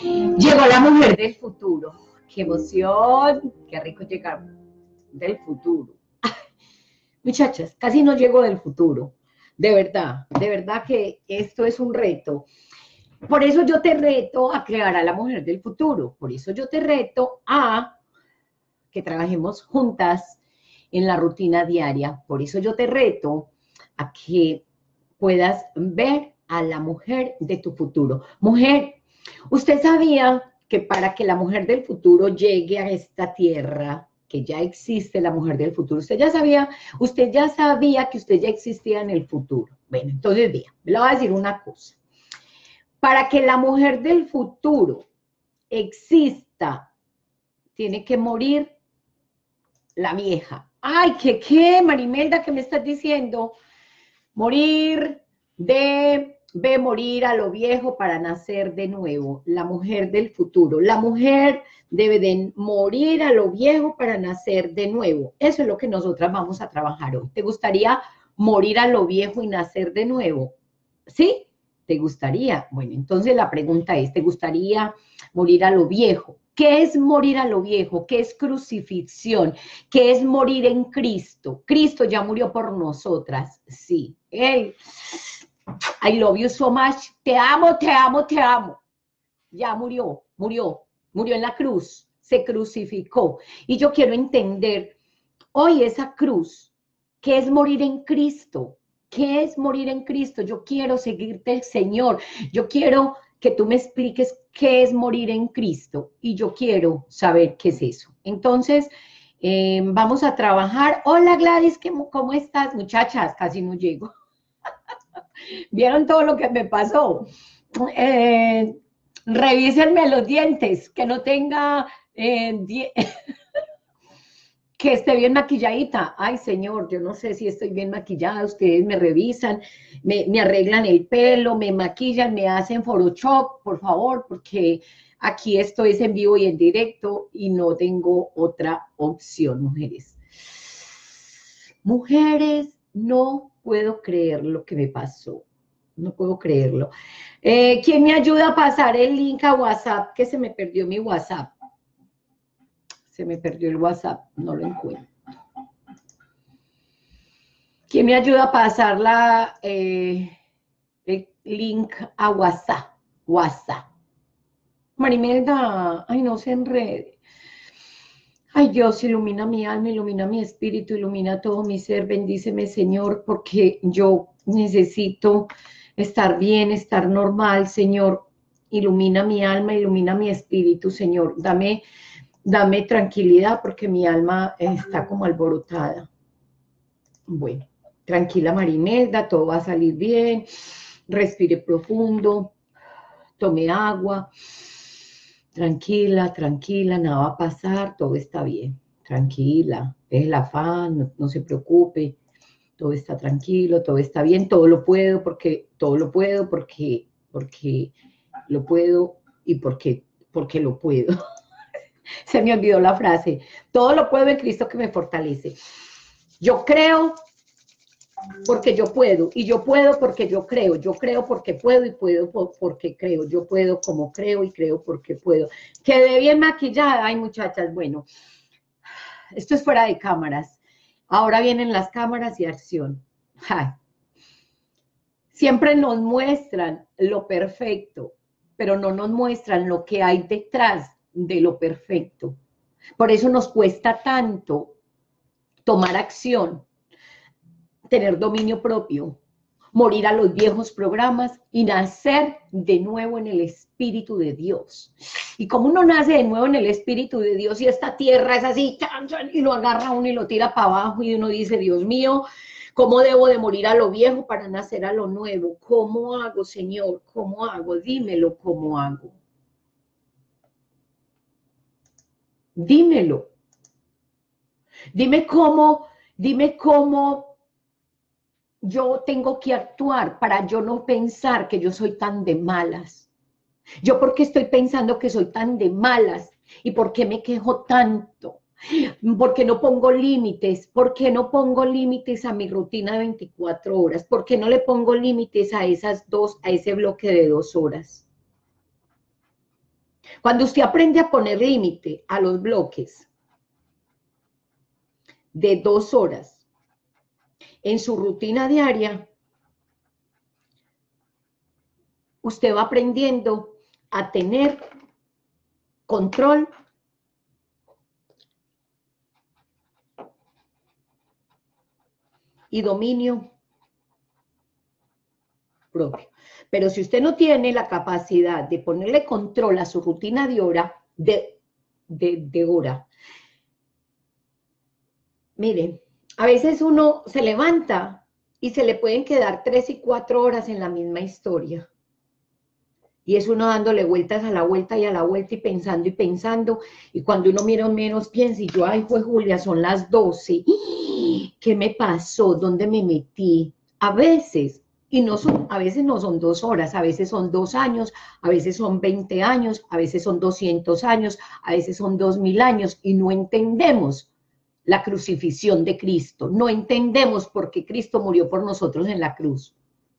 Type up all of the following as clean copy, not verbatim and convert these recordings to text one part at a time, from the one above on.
Llegó la mujer del futuro. ¡Qué emoción! ¡Qué rico llegar del futuro! Muchachas, casi no llego del futuro. De verdad que esto es un reto. Por eso yo te reto a crear a la mujer del futuro. Por eso yo te reto a que trabajemos juntas en la rutina diaria. Por eso yo te reto a que puedas ver a la mujer de tu futuro. Mujer, ¿usted sabía que para que la mujer del futuro llegue a esta tierra, que ya existe la mujer del futuro, usted ya sabía que usted ya existía en el futuro? Bueno, entonces vea, le voy a decir una cosa. Para que la mujer del futuro exista, tiene que morir la vieja. Ay, ¿qué, Marimelda, qué me estás diciendo? Morir ve morir a lo viejo para nacer de nuevo. La mujer del futuro. La mujer debe de morir a lo viejo para nacer de nuevo. Eso es lo que nosotras vamos a trabajar hoy. ¿Te gustaría morir a lo viejo y nacer de nuevo? ¿Sí? ¿Te gustaría? Bueno, entonces la pregunta es, ¿te gustaría morir a lo viejo? ¿Qué es morir a lo viejo? ¿Qué es crucifixión? ¿Qué es morir en Cristo? Cristo ya murió por nosotras, sí. Hey, I love you so much. Te amo, te amo, te amo. Ya murió en la cruz, se crucificó. Y yo quiero entender hoy esa cruz, ¿qué es morir en Cristo? ¿Qué es morir en Cristo? Yo quiero seguirte, Señor. Yo quiero que tú me expliques qué es morir en Cristo y yo quiero saber qué es eso. Entonces, vamos a trabajar. Hola Gladys, ¿cómo estás? Muchachas, casi no llego. ¿Vieron todo lo que me pasó? Revísenme los dientes, que no tenga... que esté bien maquilladita. Ay, señor, yo no sé si estoy bien maquillada, ustedes me revisan, me arreglan el pelo, me maquillan, me hacen Photoshop, por favor, porque aquí esto es en vivo y en directo y no tengo otra opción, mujeres. Mujeres, no puedo creer lo que me pasó. No puedo creerlo. ¿Quién me ayuda a pasar el link a WhatsApp? Que se me perdió mi WhatsApp. Se me perdió el WhatsApp, no lo encuentro. ¿Quién me ayuda a pasar el link a WhatsApp? WhatsApp. Marimelda, ay, no se enrede. Ay, Dios, ilumina mi alma, ilumina mi espíritu, ilumina todo mi ser. Bendíceme, Señor, porque yo necesito estar bien, estar normal, Señor. Ilumina mi alma, ilumina mi espíritu, Señor. Dame tranquilidad porque mi alma está como alborotada. Bueno, tranquila Marimelda, todo va a salir bien. Respire profundo, tome agua. Tranquila, tranquila, nada va a pasar, todo está bien. Tranquila, deje el afán, no se preocupe. Todo está tranquilo, todo está bien, todo lo puedo porque lo puedo y porque lo puedo. Se me olvidó la frase. Todo lo puedo en Cristo que me fortalece. Yo creo porque yo puedo, y yo puedo porque yo creo porque puedo y puedo porque creo, yo puedo como creo y creo porque puedo. Quedé bien maquillada, ay muchachas, bueno, esto es fuera de cámaras. Ahora vienen las cámaras y acción. Ay. Siempre nos muestran lo perfecto, pero no nos muestran lo que hay detrás de lo perfecto. Por eso nos cuesta tanto tomar acción, tener dominio propio, morir a los viejos programas y nacer de nuevo en el Espíritu de Dios. Y como uno nace de nuevo en el Espíritu de Dios y esta tierra es así, y lo agarra uno y lo tira para abajo y uno dice, Dios mío, ¿cómo debo de morir a lo viejo para nacer a lo nuevo? ¿Cómo hago, Señor? ¿Cómo hago? Dímelo, ¿cómo hago? Dímelo. Dime cómo yo tengo que actuar para yo no pensar que yo soy tan de malas. Yo por qué estoy pensando que soy tan de malas y por qué me quejo tanto. ¿Por qué no pongo límites? ¿Por qué no pongo límites a mi rutina de 24 horas? ¿Por qué no le pongo límites a ese bloque de 2 horas? Cuando usted aprende a poner límite a los bloques de 2 horas en su rutina diaria, usted va aprendiendo a tener control y dominio propio. Pero si usted no tiene la capacidad de ponerle control a su rutina de hora, mire, a veces uno se levanta y se le pueden quedar 3 y 4 horas en la misma historia. Y es uno dándole vueltas a la vuelta y a la vuelta y pensando, y cuando uno mira menos piensa, y yo, ay, fue Julia, son las 12, ¿qué me pasó? ¿Dónde me metí? A veces, a veces no son 2 horas, a veces son 2 años, a veces son 20 años, a veces son 200 años, a veces son 2000 años, y no entendemos la crucifixión de Cristo, no entendemos por qué Cristo murió por nosotros en la cruz.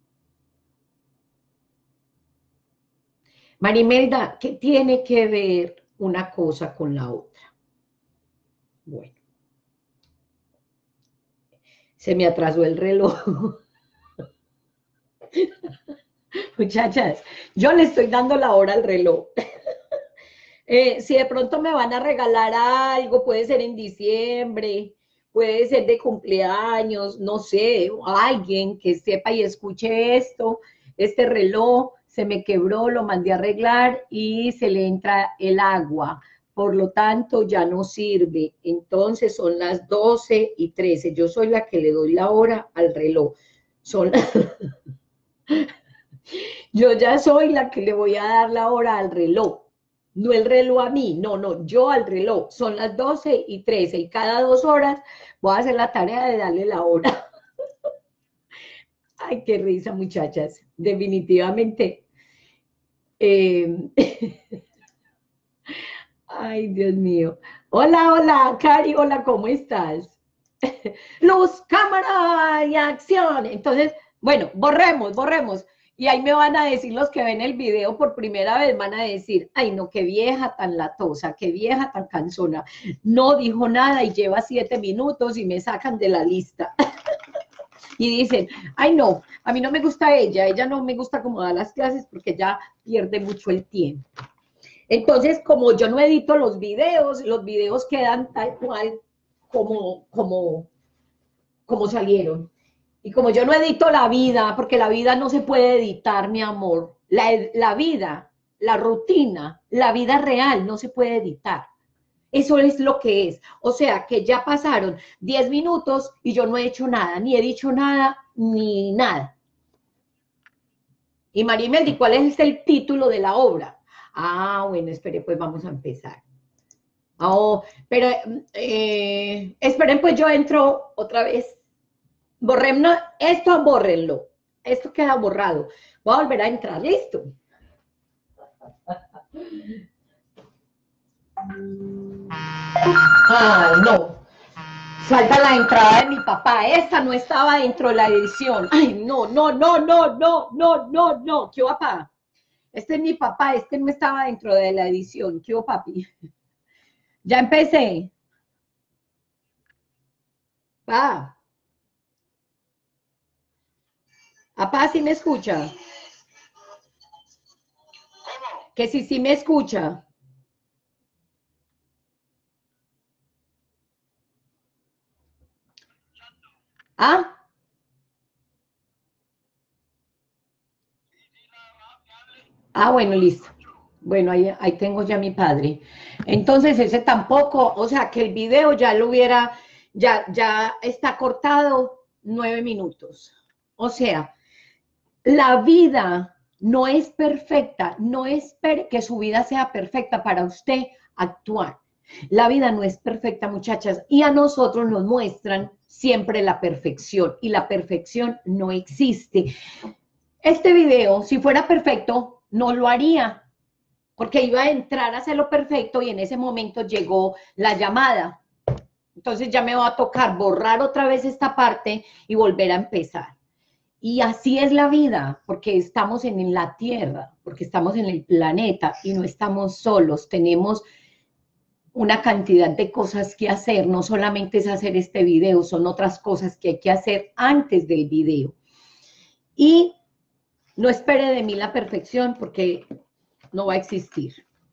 Marimelda, ¿qué tiene que ver una cosa con la otra? Bueno, se me atrasó el reloj. Muchachas, yo le estoy dando la hora al reloj. Si de pronto me van a regalar algo, puede ser en diciembre, puede ser de cumpleaños, no sé, alguien que sepa y escuche esto, este reloj se me quebró, lo mandé a arreglar y se le entra el agua, por lo tanto ya no sirve. Entonces son las 12:13, yo soy la que le doy la hora al reloj. Yo ya soy la que le voy a dar la hora al reloj. No el reloj a mí, no, yo al reloj. Son las 12:13 y cada 2 horas voy a hacer la tarea de darle la hora. Ay, qué risa, muchachas. Definitivamente. Ay, Dios mío. Hola, Cari, hola, ¿cómo estás? Luz, cámara y acción. Entonces, bueno, borremos. Y ahí me van a decir los que ven el video por primera vez, van a decir, ay no, qué vieja tan latosa, qué vieja tan cansona, no dijo nada y lleva 7 minutos y me sacan de la lista. Y dicen, ay no, a mí no me gusta ella no me gusta cómo da las clases porque ella pierde mucho el tiempo. Entonces, como yo no edito los videos quedan tal cual como salieron. Y como yo no edito la vida, porque la vida no se puede editar, mi amor, la vida, la rutina, la vida real no se puede editar. Eso es lo que es. O sea, que ya pasaron 10 minutos y yo no he hecho nada, ni he dicho nada, ni nada. Y Marimeldi, ¿cuál es el título de la obra? Ah, bueno, espere, pues vamos a empezar. Oh, pero esperen, pues yo entro otra vez. Esto bórrenlo. Esto queda borrado. Voy a volver a entrar, listo. Ay, no. Falta la entrada de mi papá. Esta no estaba dentro de la edición. Ay, no. ¿Qué hubo, papá? Este es mi papá. Este no estaba dentro de la edición. ¿Qué hubo, papi? Ya empecé. Pa. Papá, ¿sí me escucha? Que sí me escucha. ¿Ah? Ah, bueno, listo. Bueno, ahí tengo ya a mi padre. Entonces, ese tampoco, o sea, que el video ya lo hubiera, ya está cortado 9 minutos. O sea, la vida no es perfecta, no espere que su vida sea perfecta para usted actuar. La vida no es perfecta, muchachas, y a nosotros nos muestran siempre la perfección, y la perfección no existe. Este video, si fuera perfecto, no lo haría, porque iba a entrar a hacerlo perfecto y en ese momento llegó la llamada. Entonces ya me va a tocar borrar otra vez esta parte y volver a empezar. Y así es la vida, porque estamos en la Tierra, porque estamos en el planeta y no estamos solos, tenemos una cantidad de cosas que hacer, no solamente es hacer este video, son otras cosas que hay que hacer antes del video. Y no espere de mí la perfección porque no va a existir.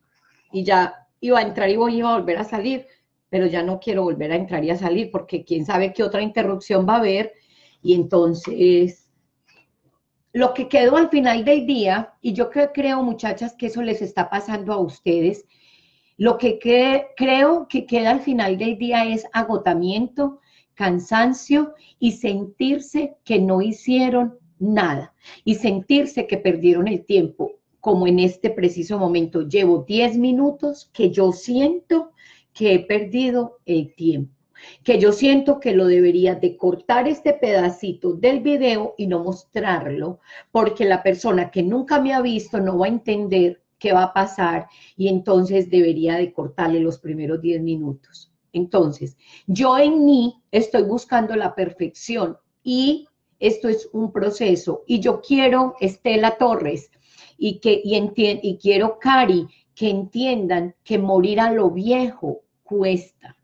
Y ya iba a entrar y iba a volver a salir, pero ya no quiero volver a entrar y a salir porque quién sabe qué otra interrupción va a haber. Y entonces, lo que quedó al final del día, y yo creo, muchachas, que eso les está pasando a ustedes, lo que creo que queda al final del día es agotamiento, cansancio y sentirse que no hicieron nada y sentirse que perdieron el tiempo, como en este preciso momento. Llevo 10 minutos que yo siento que he perdido el tiempo, que yo siento que lo debería de cortar este pedacito del video y no mostrarlo, porque la persona que nunca me ha visto no va a entender qué va a pasar y entonces debería de cortarle los primeros 10 minutos. Entonces, yo en mí estoy buscando la perfección y esto es un proceso y yo quiero, Estela Torres, y quiero, Cari, que entiendan que morir a lo viejo cuesta.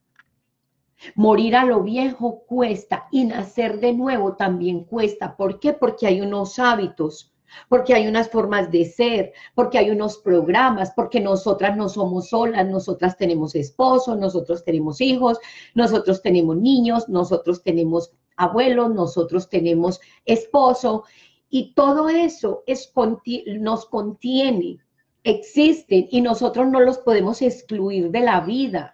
Morir a lo viejo cuesta y nacer de nuevo también cuesta. ¿Por qué? Porque hay unos hábitos, porque hay unas formas de ser, porque hay unos programas, porque nosotras no somos solas, nosotras tenemos esposos, nosotros tenemos hijos, nosotros tenemos niños, nosotros tenemos abuelos, nosotros tenemos esposo, y todo eso nos contiene, existen, y nosotros no los podemos excluir de la vida.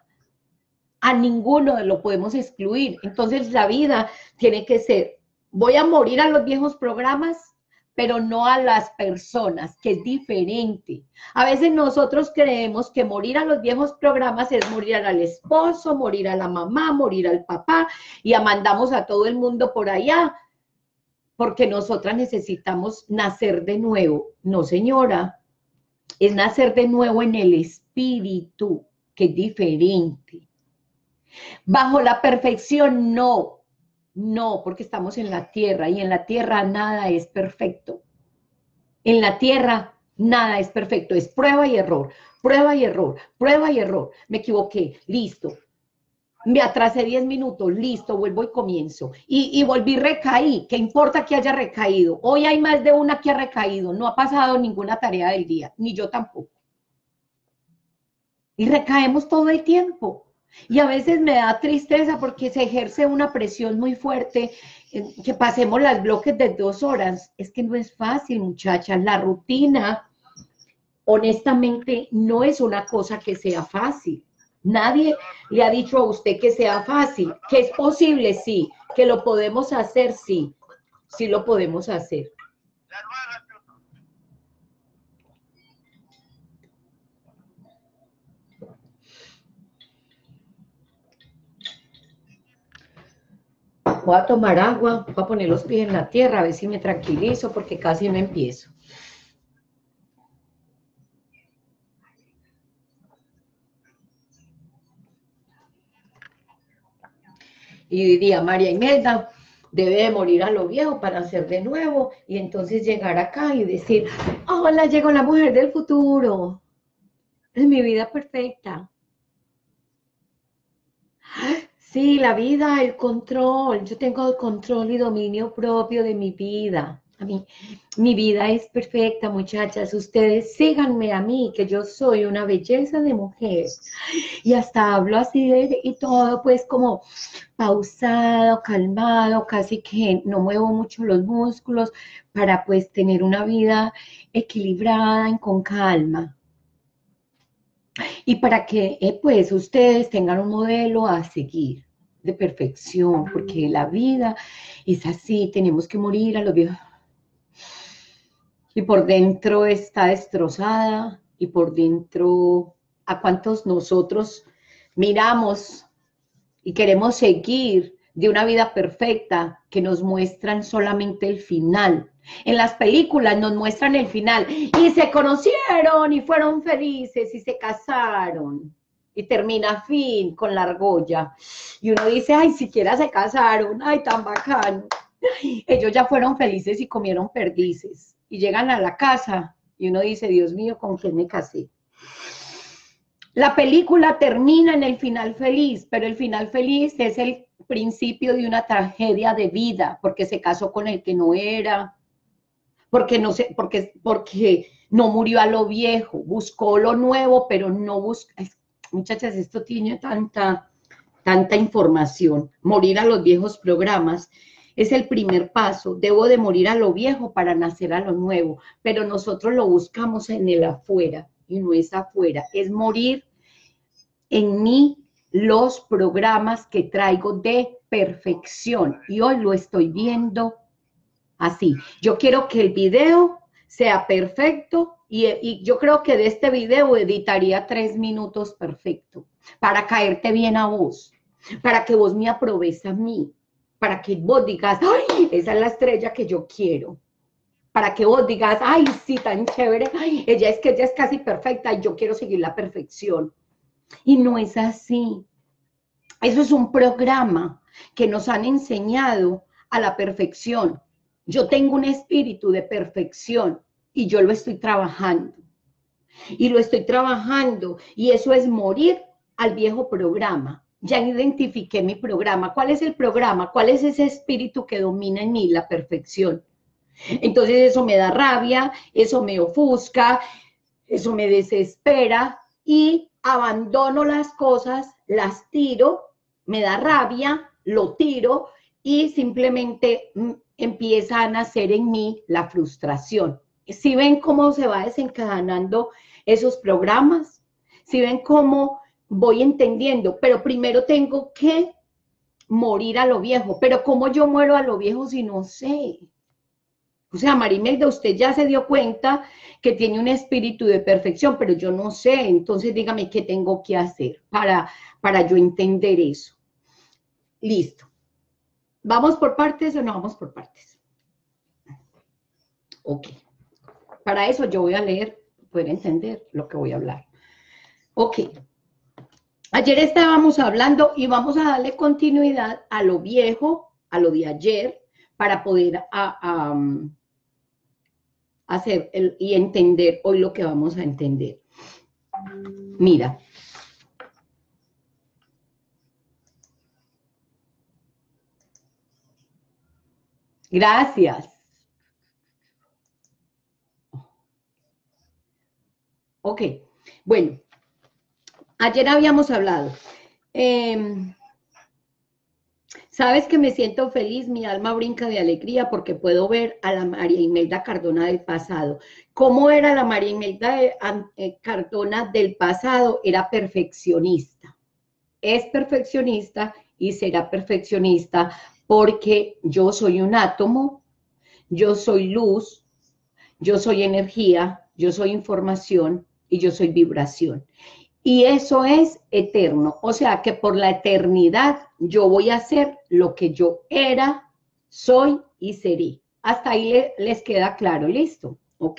A ninguno lo podemos excluir. Entonces la vida tiene que ser, voy a morir a los viejos programas, pero no a las personas, que es diferente. A veces nosotros creemos que morir a los viejos programas es morir al esposo, morir a la mamá, morir al papá, y mandamos a todo el mundo por allá, porque nosotras necesitamos nacer de nuevo. No, señora, es nacer de nuevo en el espíritu, que es diferente. Bajo la perfección, no, no, porque estamos en la tierra y en la tierra nada es perfecto. En la tierra nada es perfecto, es prueba y error, prueba y error, prueba y error. Me equivoqué, listo. Me atrasé 10 minutos, listo, vuelvo y comienzo. Y volví, recaí, ¿qué importa que haya recaído? Hoy hay más de una que ha recaído, no ha pasado ninguna tarea del día, ni yo tampoco. Y recaemos todo el tiempo. Y a veces me da tristeza porque se ejerce una presión muy fuerte, que pasemos los bloques de 2 horas. Es que no es fácil, muchachas. La rutina, honestamente, no es una cosa que sea fácil. Nadie le ha dicho a usted que sea fácil. Que es posible, sí. Que lo podemos hacer, sí. Sí lo podemos hacer. Voy a tomar agua, voy a poner los pies en la tierra, a ver si me tranquilizo, porque casi no empiezo. Y diría, María Imelda debe de morir a lo viejo para nacer de nuevo, y entonces llegar acá y decir, hola, llegó la mujer del futuro, es mi vida perfecta. Sí, la vida, el control, yo tengo el control y dominio propio de mi vida. A mí, mi vida es perfecta, muchachas. Ustedes síganme a mí, que yo soy una belleza de mujer. Y hasta hablo así y todo, pues como pausado, calmado, casi que no muevo mucho los músculos para pues tener una vida equilibrada, con calma. Y para que pues ustedes tengan un modelo a seguir de perfección, porque la vida es así, tenemos que morir a los viejos. Y por dentro está destrozada, y por dentro, ¿a cuántos nosotros miramos y queremos seguir de una vida perfecta que nos muestran solamente el final? En las películas nos muestran el final, y se conocieron, y fueron felices, y se casaron, y termina fin con la argolla. Y uno dice, ay, siquiera se casaron, ay, tan bacano. Ellos ya fueron felices y comieron perdices. Y llegan a la casa y uno dice, Dios mío, ¿con quién me casé? La película termina en el final feliz, pero el final feliz es el principio de una tragedia de vida, porque se casó con el que no era, porque no murió a lo viejo, buscó lo nuevo, pero no busca. Muchachas, esto tiene tanta información. Morir a los viejos programas es el primer paso. Debo de morir a lo viejo para nacer a lo nuevo, pero nosotros lo buscamos en el afuera, y no es afuera, es morir en mí los programas que traigo de perfección, y hoy lo estoy viendo así. Yo quiero que el video sea perfecto, y yo creo que de este video editaría 3 minutos perfecto, para caerte bien a vos, para que vos me aprobes a mí, para que vos digas, ay, esa es la estrella que yo quiero, para que vos digas, ay, sí, tan chévere, ay, ella es casi perfecta y yo quiero seguir la perfección. Y no es así. Eso es un programa que nos han enseñado a la perfección. Yo tengo un espíritu de perfección y yo lo estoy trabajando. Y lo estoy trabajando, y eso es morir al viejo programa. Ya identifiqué mi programa. ¿Cuál es el programa? ¿Cuál es ese espíritu que domina en mí? La perfección. Entonces eso me da rabia, eso me ofusca, eso me desespera, y abandono las cosas, las tiro, me da rabia, lo tiro, y simplemente empieza a nacer en mí la frustración. ¿Sí ven cómo se va desencadenando esos programas? ¿Sí ven cómo voy entendiendo? Pero primero tengo que morir a lo viejo. Pero ¿cómo yo muero a lo viejo si no sé? O sea, Marimelda, usted ya se dio cuenta que tiene un espíritu de perfección, pero yo no sé. Entonces dígame qué tengo que hacer para yo entender eso. Listo. ¿Vamos por partes o no vamos por partes? Ok. Para eso yo voy a leer, poder entender lo que voy a hablar. Ok. Ayer estábamos hablando y vamos a darle continuidad a lo viejo, a lo de ayer, para poder hacer y entender hoy lo que vamos a entender. Mira. Gracias. Ok. Bueno, ayer habíamos hablado. Sabes que me siento feliz, mi alma brinca de alegría porque puedo ver a la María Imelda Cardona del pasado. ¿Cómo era la María Imelda Cardona del pasado? Era perfeccionista. Es perfeccionista y será perfeccionista porque yo soy un átomo, yo soy luz, yo soy energía, yo soy información y yo soy vibración. Y eso es eterno, o sea que por la eternidad yo voy a ser lo que yo era, soy y seré. Hasta ahí les queda claro, ¿listo? Ok.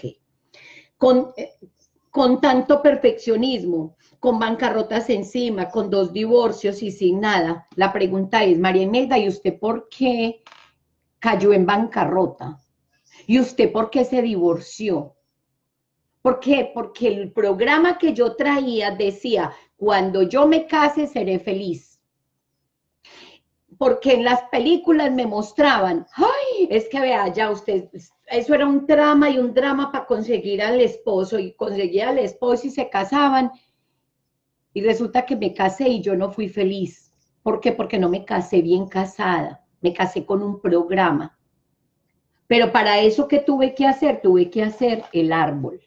Con tanto perfeccionismo, con bancarrotas encima, con 2 divorcios y sin nada, la pregunta es, María Imelda, ¿y usted por qué cayó en bancarrota? ¿Y usted por qué se divorció? ¿Por qué? Porque el programa que yo traía decía, cuando yo me case seré feliz. Porque en las películas me mostraban, ay, es que vea, ya usted, eso era un drama y un drama para conseguir al esposo, y conseguía al esposo y se casaban, y resulta que me casé y yo no fui feliz. ¿Por qué? Porque no me casé bien casada, me casé con un programa. Pero para eso, ¿qué tuve que hacer? Tuve que hacer el árbol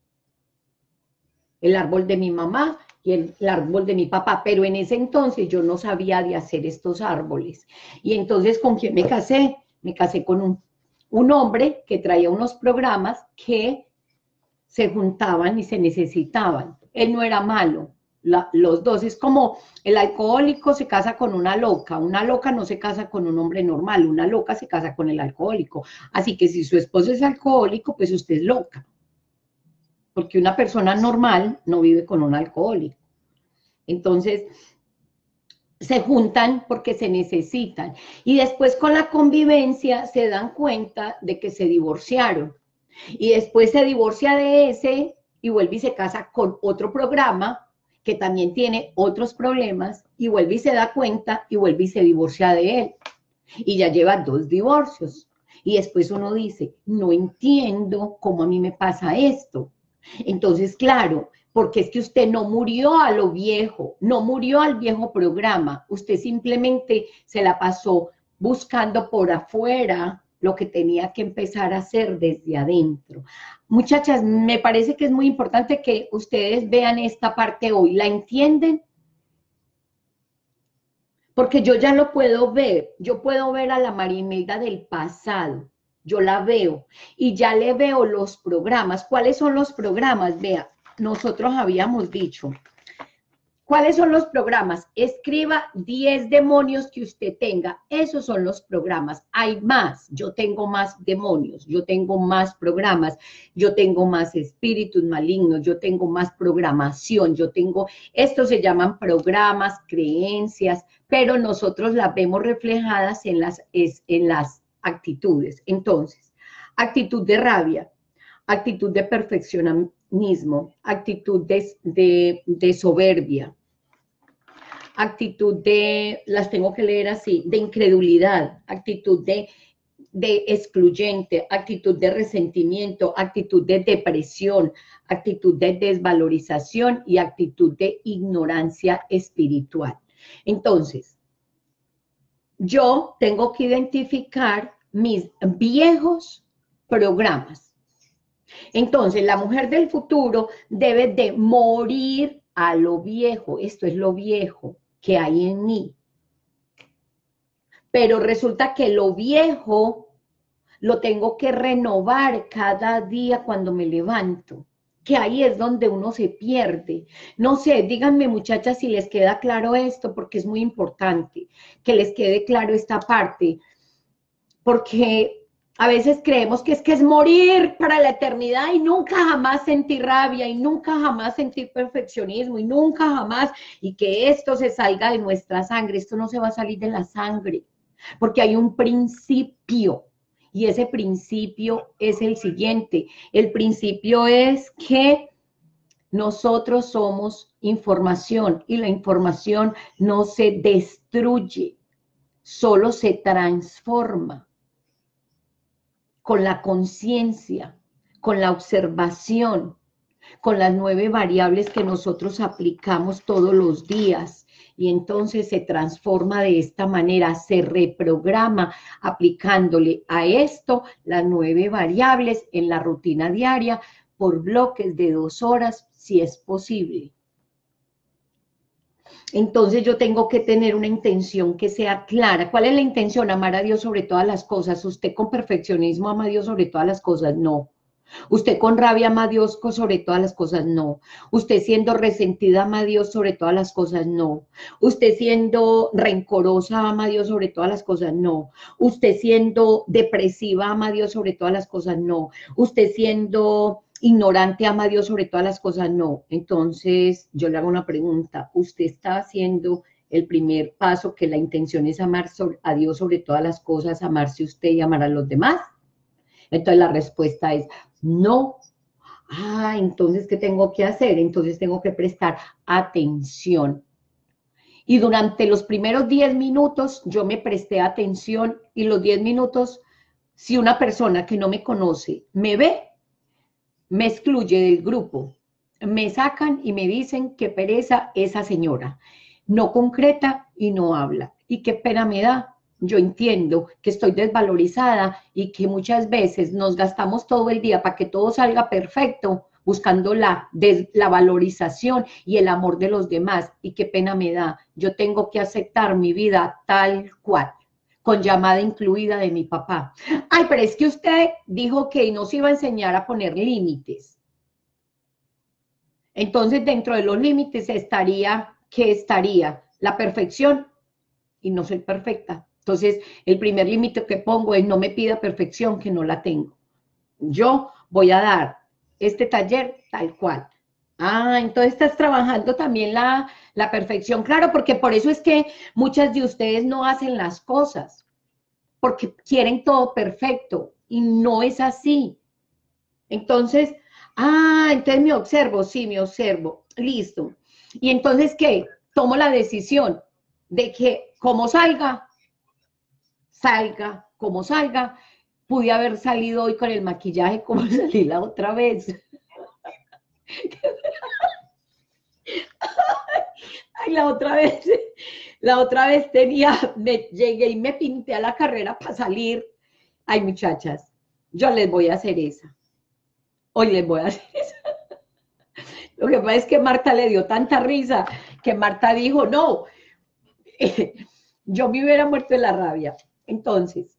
de mi mamá y el árbol de mi papá, pero en ese entonces yo no sabía de hacer estos árboles. Y entonces, ¿con quién me casé? Me casé con un hombre que traía unos programas que se juntaban y se necesitaban. Él no era malo, los dos. Es como el alcohólico se casa con una loca no se casa con un hombre normal, una loca se casa con el alcohólico. Así que si su esposo es alcohólico, pues usted es loca, porque una persona normal no vive con un alcohólico. Entonces, se juntan porque se necesitan. Y después con la convivencia se dan cuenta de que se divorciaron. Y después se divorcia de ese y vuelve y se casa con otro programa que también tiene otros problemas y vuelve y se da cuenta y vuelve y se divorcia de él. Y ya lleva 2 divorcios. Y después uno dice, no entiendo cómo a mí me pasa esto. Entonces, claro, porque es que usted no murió a lo viejo, no murió al viejo programa, usted simplemente se la pasó buscando por afuera lo que tenía que empezar a hacer desde adentro. Muchachas, me parece que es muy importante que ustedes vean esta parte hoy. ¿La entienden? Porque yo ya lo puedo ver, yo puedo ver a la Marimelda del pasado, yo la veo y ya le veo los programas. ¿Cuáles son los programas? Vea, nosotros habíamos dicho, ¿cuáles son los programas? Escriba 10 demonios que usted tenga, esos son los programas. Hay más, yo tengo más demonios, yo tengo más programas, yo tengo más espíritus malignos, yo tengo más programación, yo tengo, estos se llaman programas, creencias, pero nosotros las vemos reflejadas en las actitudes. Entonces, actitud de rabia, actitud de perfeccionismo, actitud de soberbia, actitud las tengo que leer así, de incredulidad, actitud de excluyente, actitud de resentimiento, actitud de depresión, actitud de desvalorización y actitud de ignorancia espiritual. Entonces, yo tengo que identificar mis viejos programas. Entonces, la mujer del futuro debe de morir a lo viejo. Esto es lo viejo que hay en mí. Pero resulta que lo viejo lo tengo que renovar cada día cuando me levanto, que ahí es donde uno se pierde. No sé, díganme muchachas si les queda claro esto, porque es muy importante que les quede claro esta parte, porque a veces creemos que es morir para la eternidad y nunca jamás sentir rabia y nunca jamás sentir perfeccionismo y nunca jamás, y que esto se salga de nuestra sangre. Esto no se va a salir de la sangre, porque hay un principio. Y ese principio es el siguiente. El principio es que nosotros somos información y la información no se destruye, solo se transforma con la conciencia, con la observación, con las 9 variables que nosotros aplicamos todos los días. Y entonces se transforma de esta manera, se reprograma aplicándole a esto las 9 variables en la rutina diaria por bloques de 2 horas, si es posible. Entonces yo tengo que tener una intención que sea clara. ¿Cuál es la intención? Amar a Dios sobre todas las cosas. ¿Usted con perfeccionismo ama a Dios sobre todas las cosas? No. ¿Usted con rabia ama a Dios sobre todas las cosas? No. ¿Usted siendo resentida ama a Dios sobre todas las cosas? No. ¿Usted siendo rencorosa ama a Dios sobre todas las cosas? No. ¿Usted siendo depresiva ama a Dios sobre todas las cosas? No. ¿Usted siendo ignorante ama a Dios sobre todas las cosas? No. Entonces yo le hago una pregunta. ¿Usted está haciendo el primer paso, que la intención es amar a Dios sobre todas las cosas, amarse usted y amar a los demás? Entonces la respuesta es no. Ah, entonces, ¿qué tengo que hacer? Entonces tengo que prestar atención. Y durante los primeros 10 minutos yo me presté atención y los 10 minutos, si una persona que no me conoce me ve, me excluye del grupo, me sacan y me dicen qué pereza esa señora, no concreta y no habla. Y qué pena me da. Yo entiendo que estoy desvalorizada y que muchas veces nos gastamos todo el día para que todo salga perfecto, buscando la valorización y el amor de los demás. Y qué pena me da. Yo tengo que aceptar mi vida tal cual, con llamada incluida de mi papá. Ay, pero es que usted dijo que nos iba a enseñar a poner límites. Entonces, dentro de los límites estaría, ¿qué estaría? La perfección, y no soy perfecta. Entonces, el primer límite que pongo es no me pida perfección, que no la tengo. Yo voy a dar este taller tal cual. Ah, entonces estás trabajando también la perfección, claro, porque por eso es que muchas de ustedes no hacen las cosas, porque quieren todo perfecto y no es así. Entonces, entonces me observo, sí, me observo, listo. Y entonces, ¿qué? Tomo la decisión de que como salga, salga, como salga. Pude haber salido hoy con el maquillaje como salí la otra vez. Ay, la otra vez llegué y me pinté a la carrera para salir. Ay, muchachas, yo les voy a hacer esa. Hoy les voy a hacer esa. Lo que pasa es que Marta le dio tanta risa que Marta dijo, no, yo me hubiera muerto de la rabia. Entonces,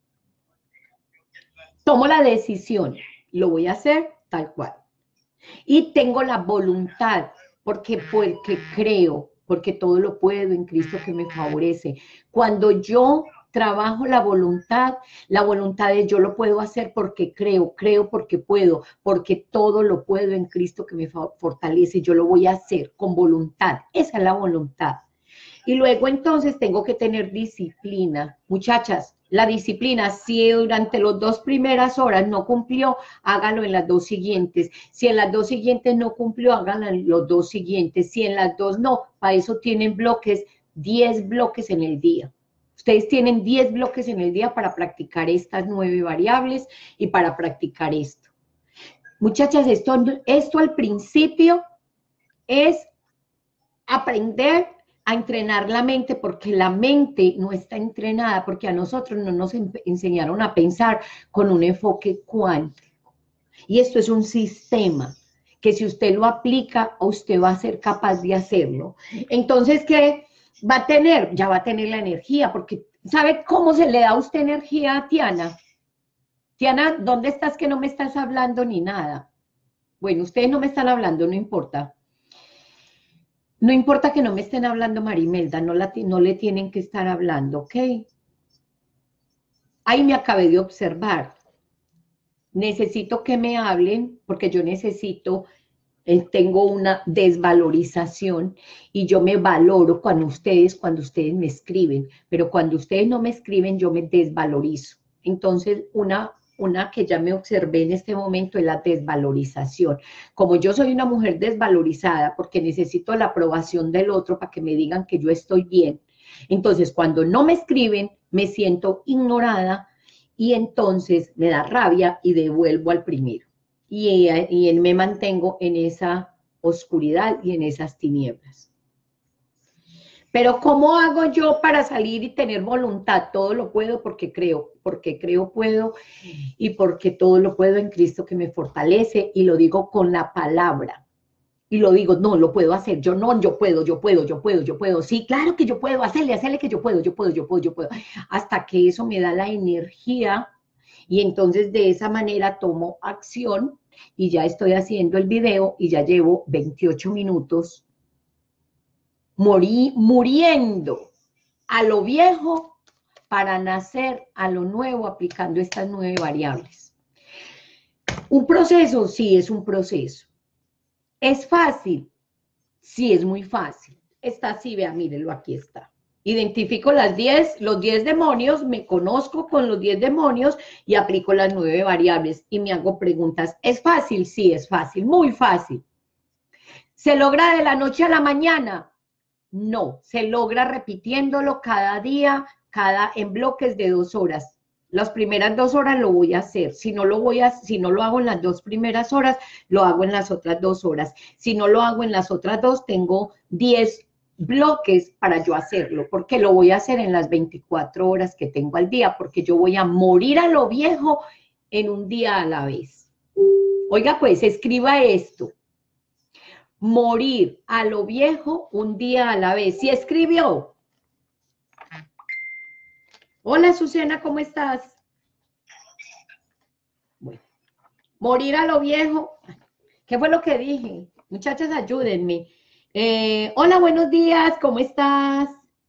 tomo la decisión, lo voy a hacer tal cual. Y tengo la voluntad, porque creo, porque todo lo puedo en Cristo que me favorece. Cuando yo trabajo la voluntad es yo lo puedo hacer porque creo porque puedo, porque todo lo puedo en Cristo que me fortalece. Yo lo voy a hacer con voluntad. Esa es la voluntad. Y luego entonces tengo que tener disciplina. Muchachas, la disciplina, si durante las 2 primeras horas no cumplió, hágalo en las 2 siguientes. Si en las 2 siguientes no cumplió, háganlo en los 2 siguientes. Si en las dos no, para eso tienen bloques, 10 bloques en el día. Ustedes tienen 10 bloques en el día para practicar estas 9 variables y para practicar esto. Muchachas, esto al principio es aprender a entrenar la mente, porque la mente no está entrenada, porque a nosotros no nos enseñaron a pensar con un enfoque cuántico. Y esto es un sistema que si usted lo aplica, usted va a ser capaz de hacerlo. Entonces, ¿qué va a tener? Ya va a tener la energía, porque ¿sabe cómo se le da a usted energía a Tiana? Tiana, ¿dónde estás que no me estás hablando ni nada? Bueno, ustedes no me están hablando, no importa. No importa que no me estén hablando, Marimelda, no le tienen que estar hablando, ¿ok? Ahí me acabé de observar. Necesito que me hablen porque yo necesito, tengo una desvalorización y yo me valoro cuando ustedes me escriben, pero cuando ustedes no me escriben yo me desvalorizo. Entonces, una que ya me observé en este momento es la desvalorización. Como yo soy una mujer desvalorizada porque necesito la aprobación del otro para que me digan que yo estoy bien, entonces cuando no me escriben me siento ignorada y entonces me da rabia y devuelvo al primero. Y me mantengo en esa oscuridad y en esas tinieblas. Pero ¿cómo hago yo para salir y tener voluntad? Todo lo puedo porque creo puedo y porque todo lo puedo en Cristo que me fortalece y lo digo con la palabra. Y lo digo, no, lo puedo hacer, yo no, yo puedo, sí, claro que yo puedo, hacerle que yo puedo, hasta que eso me da la energía y entonces de esa manera tomo acción y ya estoy haciendo el video y ya llevo 28 minutos muriendo a lo viejo para nacer a lo nuevo aplicando estas 9 variables. Un proceso, sí, es un proceso. ¿Es fácil? Sí, es muy fácil. Está así, vea, mírelo, aquí está. Identifico los 10 demonios, me conozco con los 10 demonios y aplico las 9 variables y me hago preguntas. ¿Es fácil? Sí, es fácil, muy fácil. ¿Se logra de la noche a la mañana? No, se logra repitiéndolo cada día, en bloques de 2 horas. Las primeras 2 horas lo voy a hacer. Si no lo hago en las 2 primeras horas, lo hago en las otras 2 horas. Si no lo hago en las otras 2, tengo 10 bloques para yo hacerlo, porque lo voy a hacer en las 24 horas que tengo al día, porque yo voy a morir a lo viejo en un día a la vez. Oiga, pues, escriba esto. Morir a lo viejo un día a la vez. ¿Sí escribió? Hola, Susana, ¿cómo estás? Bueno, morir a lo viejo. ¿Qué fue lo que dije? Muchachas, ayúdenme. Hola, buenos días, ¿cómo estás?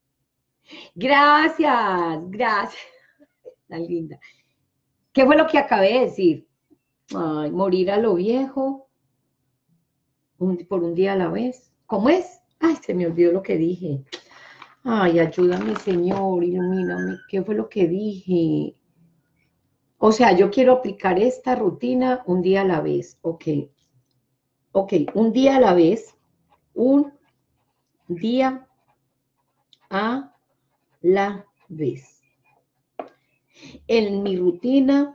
Gracias, gracias. Tan linda. ¿Qué fue lo que acabé de decir? Ay, morir a lo viejo por un día a la vez. ¿Cómo es? Ay, se me olvidó lo que dije. Ay, ayúdame, Señor, ilumíname. ¿Qué fue lo que dije? O sea, yo quiero aplicar esta rutina un día a la vez. Ok. Ok, un día a la vez. Un día a la vez. En mi rutina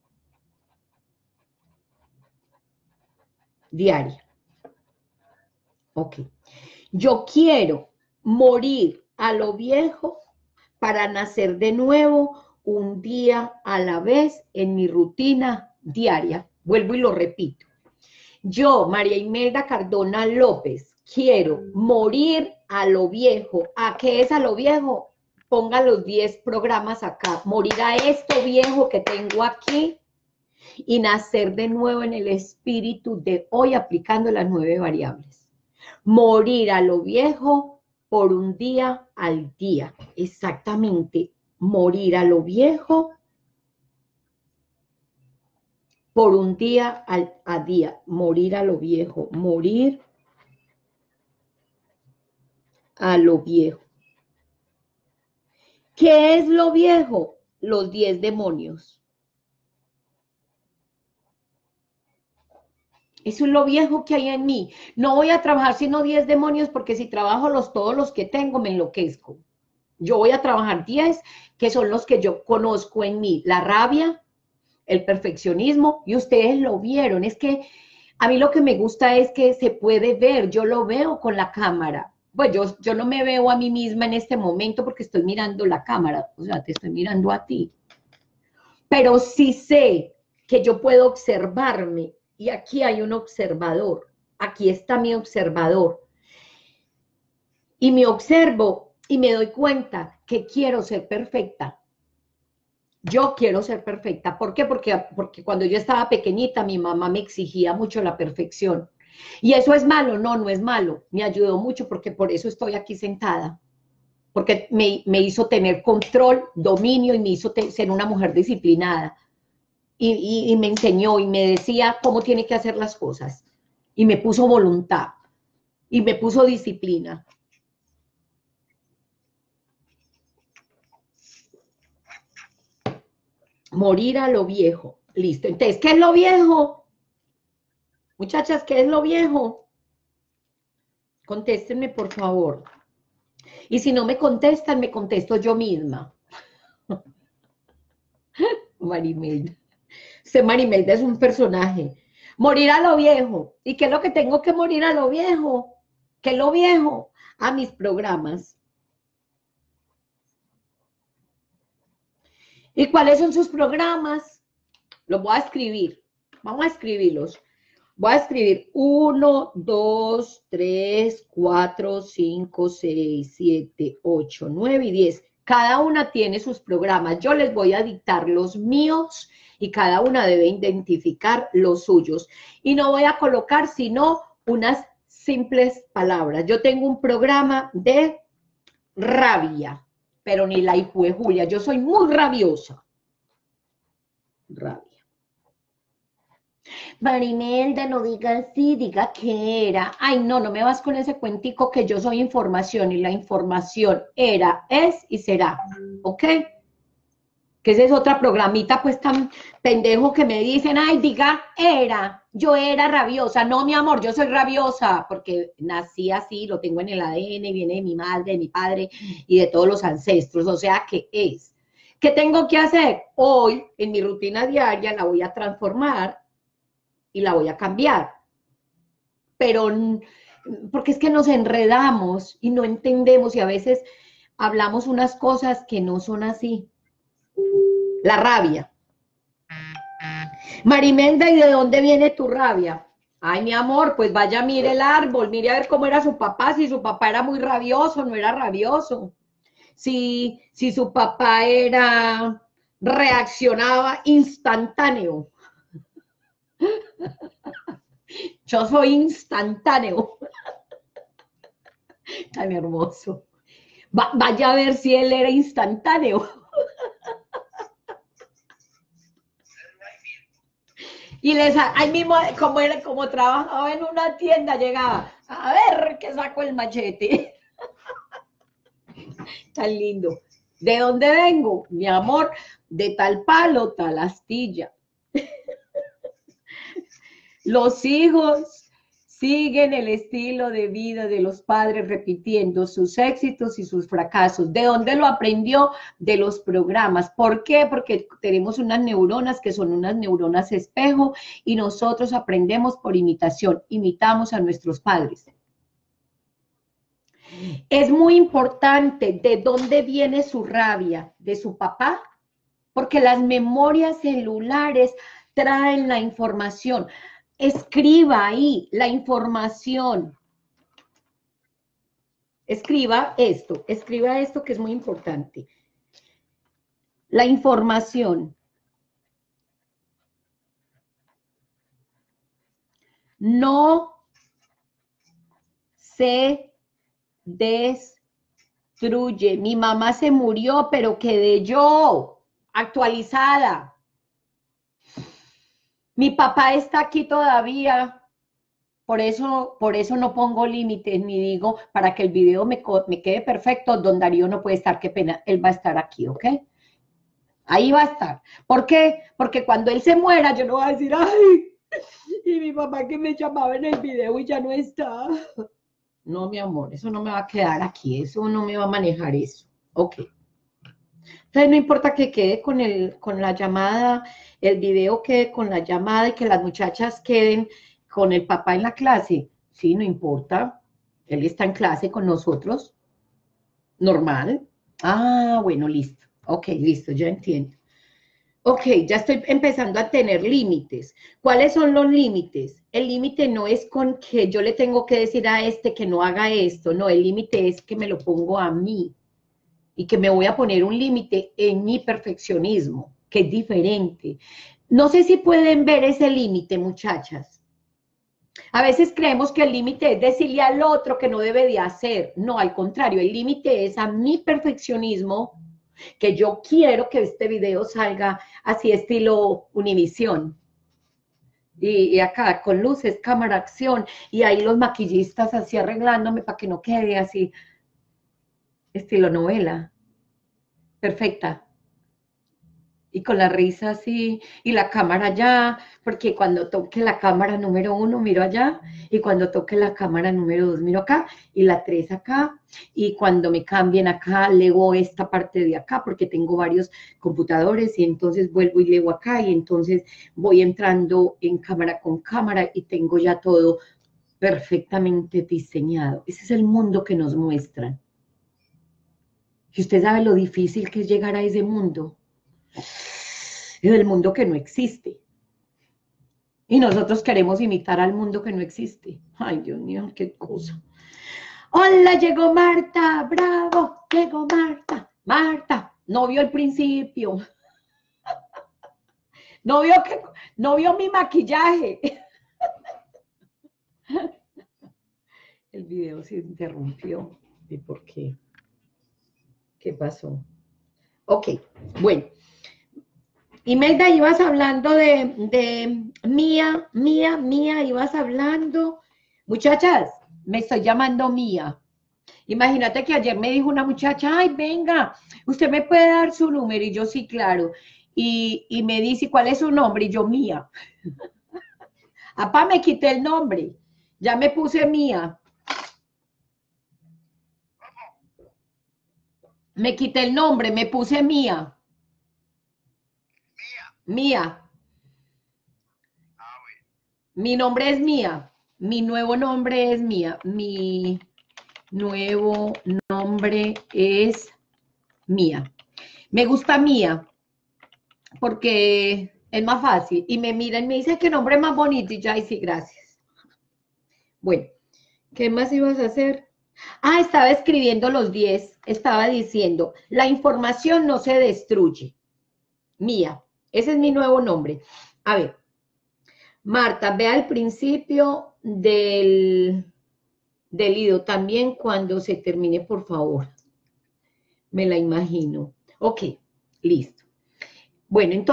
diaria. Ok. Yo quiero morir a lo viejo para nacer de nuevo un día a la vez en mi rutina diaria. Vuelvo y lo repito. Yo, María Imelda Cardona López, quiero morir a lo viejo. ¿A qué es a lo viejo? Ponga los 10 programas acá. Morir a esto viejo que tengo aquí y nacer de nuevo en el espíritu de hoy aplicando las 9 variables. Morir a lo viejo por un día al día. Exactamente. Morir a lo viejo por un día a día. Morir a lo viejo. Morir a lo viejo. ¿Qué es lo viejo? Los 10 demonios. Eso es lo viejo que hay en mí. No voy a trabajar sino 10 demonios porque si trabajo todos los que tengo me enloquezco. Yo voy a trabajar 10 que son los que yo conozco en mí. La rabia, el perfeccionismo, y ustedes lo vieron. Es que a mí lo que me gusta es que se puede ver, yo lo veo con la cámara. Pues yo no me veo a mí misma en este momento porque estoy mirando la cámara, o sea, te estoy mirando a ti. Pero sí sé que yo puedo observarme y aquí hay un observador, aquí está mi observador. Y me observo y me doy cuenta que quiero ser perfecta. Yo quiero ser perfecta. ¿Por qué? Porque cuando yo estaba pequeñita, mi mamá me exigía mucho la perfección. ¿Y eso es malo? No, no es malo. Me ayudó mucho porque por eso estoy aquí sentada. Porque me hizo tener control, dominio y me hizo ser una mujer disciplinada. Y me enseñó y me decía cómo tiene que hacer las cosas. Y me puso voluntad. Y me puso disciplina. Morir a lo viejo. Listo. Entonces, ¿qué es lo viejo? Muchachas, ¿qué es lo viejo? Contéstenme, por favor. Y si no me contestan, me contesto yo misma. Marimelda. Marimelda es un personaje. Morir a lo viejo. ¿Y qué es lo que tengo que morir a lo viejo? ¿Qué es lo viejo? A mis programas. ¿Y cuáles son sus programas? Los voy a escribir. Vamos a escribirlos. Voy a escribir 1, 2, 3, 4, 5, 6, 7, 8, 9 y 10. Cada una tiene sus programas. Yo les voy a dictar los míos y cada una debe identificar los suyos. Y no voy a colocar sino unas simples palabras. Yo tengo un programa de rabia, pero ni la hijo de Julia. Yo soy muy rabiosa. Rabia. Marimelda, no diga así, diga que era. Ay, no, no me vas con ese cuentico que yo soy información y la información era, es y será. ¿Ok? Que esa es otra programita pues tan pendejo que me dicen, ay, diga era, yo era rabiosa. No, mi amor, yo soy rabiosa porque nací así, lo tengo en el ADN, viene de mi madre, de mi padre y de todos los ancestros. O sea, ¿qué es? ¿Qué tengo que hacer? Hoy, en mi rutina diaria, la voy a transformar y la voy a cambiar. Pero porque es que nos enredamos y no entendemos y a veces hablamos unas cosas que no son así. La rabia. Marimelda, ¿y de dónde viene tu rabia? Ay, mi amor, pues vaya, mire el árbol, mire a ver cómo era su papá, si su papá era muy rabioso, no era rabioso. Si su papá reaccionaba instantáneo. Yo soy instantáneo. Tan hermoso. Vaya a ver si él era instantáneo. Y ahí mismo, como trabajaba en una tienda, llegaba, a ver que saco el machete. Tan lindo. ¿De dónde vengo? Mi amor, de tal palo, tal astilla. Los hijos siguen el estilo de vida de los padres repitiendo sus éxitos y sus fracasos. ¿De dónde lo aprendió? De los programas. ¿Por qué? Porque tenemos unas neuronas que son unas neuronas espejo y nosotros aprendemos por imitación, imitamos a nuestros padres. Es muy importante de dónde viene su rabia, de su papá, porque las memorias celulares traen la información. Escriba ahí la información. Escriba esto que es muy importante. La información no se destruye. Mi mamá se murió, pero quedé yo actualizada. Mi papá está aquí todavía. Por eso no pongo límites, ni digo, para que el video me quede perfecto, don Darío no puede estar, qué pena, él va a estar aquí, ¿ok? Ahí va a estar. ¿Por qué? Porque cuando él se muera, yo no voy a decir, ay, y mi papá que me llamaba en el video y ya no está. No, mi amor, eso no me va a quedar aquí, eso no me va a manejar eso. Ok. Entonces no importa que quede con la llamada, el video quede con la llamada y que las muchachas queden con el papá en la clase. Sí, no importa. Él está en clase con nosotros. Normal. Ah, bueno, listo. Ok, listo, ya entiendo. Ok, ya estoy empezando a tener límites. ¿Cuáles son los límites? El límite no es con que yo le tengo que decir a este que no haga esto, no, el límite es que me lo pongo a mí y que me voy a poner un límite en mi perfeccionismo, que es diferente. No sé si pueden ver ese límite, muchachas. A veces creemos que el límite es decirle al otro que no debe de hacer. No, al contrario, el límite es a mi perfeccionismo, que yo quiero que este video salga así estilo Univisión. Y acá con luces, cámara, acción, y ahí los maquillistas así arreglándome para que no quede así, estilo novela. Perfecta. Y con la risa así, y la cámara allá, porque cuando toque la cámara número 1 miro allá, y cuando toque la cámara número 2 miro acá, y la 3 acá, y cuando me cambien acá, leo esta parte de acá, porque tengo varios computadores, y entonces vuelvo y leo acá, y entonces voy entrando en cámara con cámara, y tengo ya todo perfectamente diseñado. Ese es el mundo que nos muestran. Y usted sabe lo difícil que es llegar a ese mundo. Es el mundo que no existe. Y nosotros queremos imitar al mundo que no existe. Ay, Dios mío, qué cosa. Hola, llegó Marta, bravo, llegó Marta. Marta, no vio el principio. No vio mi maquillaje. El video se interrumpió. ¿Y por qué? ¿Qué pasó? Ok, bueno. Imelda, ibas hablando de Mía, ibas hablando. Muchachas, me estoy llamando Mía. Imagínate que ayer me dijo una muchacha, ay, venga, usted me puede dar su número, y yo sí, claro. Y me dice, ¿cuál es su nombre? Y yo, Mía. Apá, me quité el nombre, ya me puse Mía. Me quité el nombre, me puse Mía. Mía. Mi nombre es Mía. Mi nuevo nombre es Mía. Mi nuevo nombre es Mía. Me gusta Mía porque es más fácil. Y me miran y me dicen qué nombre más bonito. Y ya, y sí, gracias. Bueno, ¿qué más ibas a hacer? Ah, estaba escribiendo los 10. Estaba diciendo, la información no se destruye. Mía. Ese es mi nuevo nombre. A ver, Marta, ve al principio del hilo también cuando se termine, por favor. Me la imagino. Ok, listo. Bueno, entonces,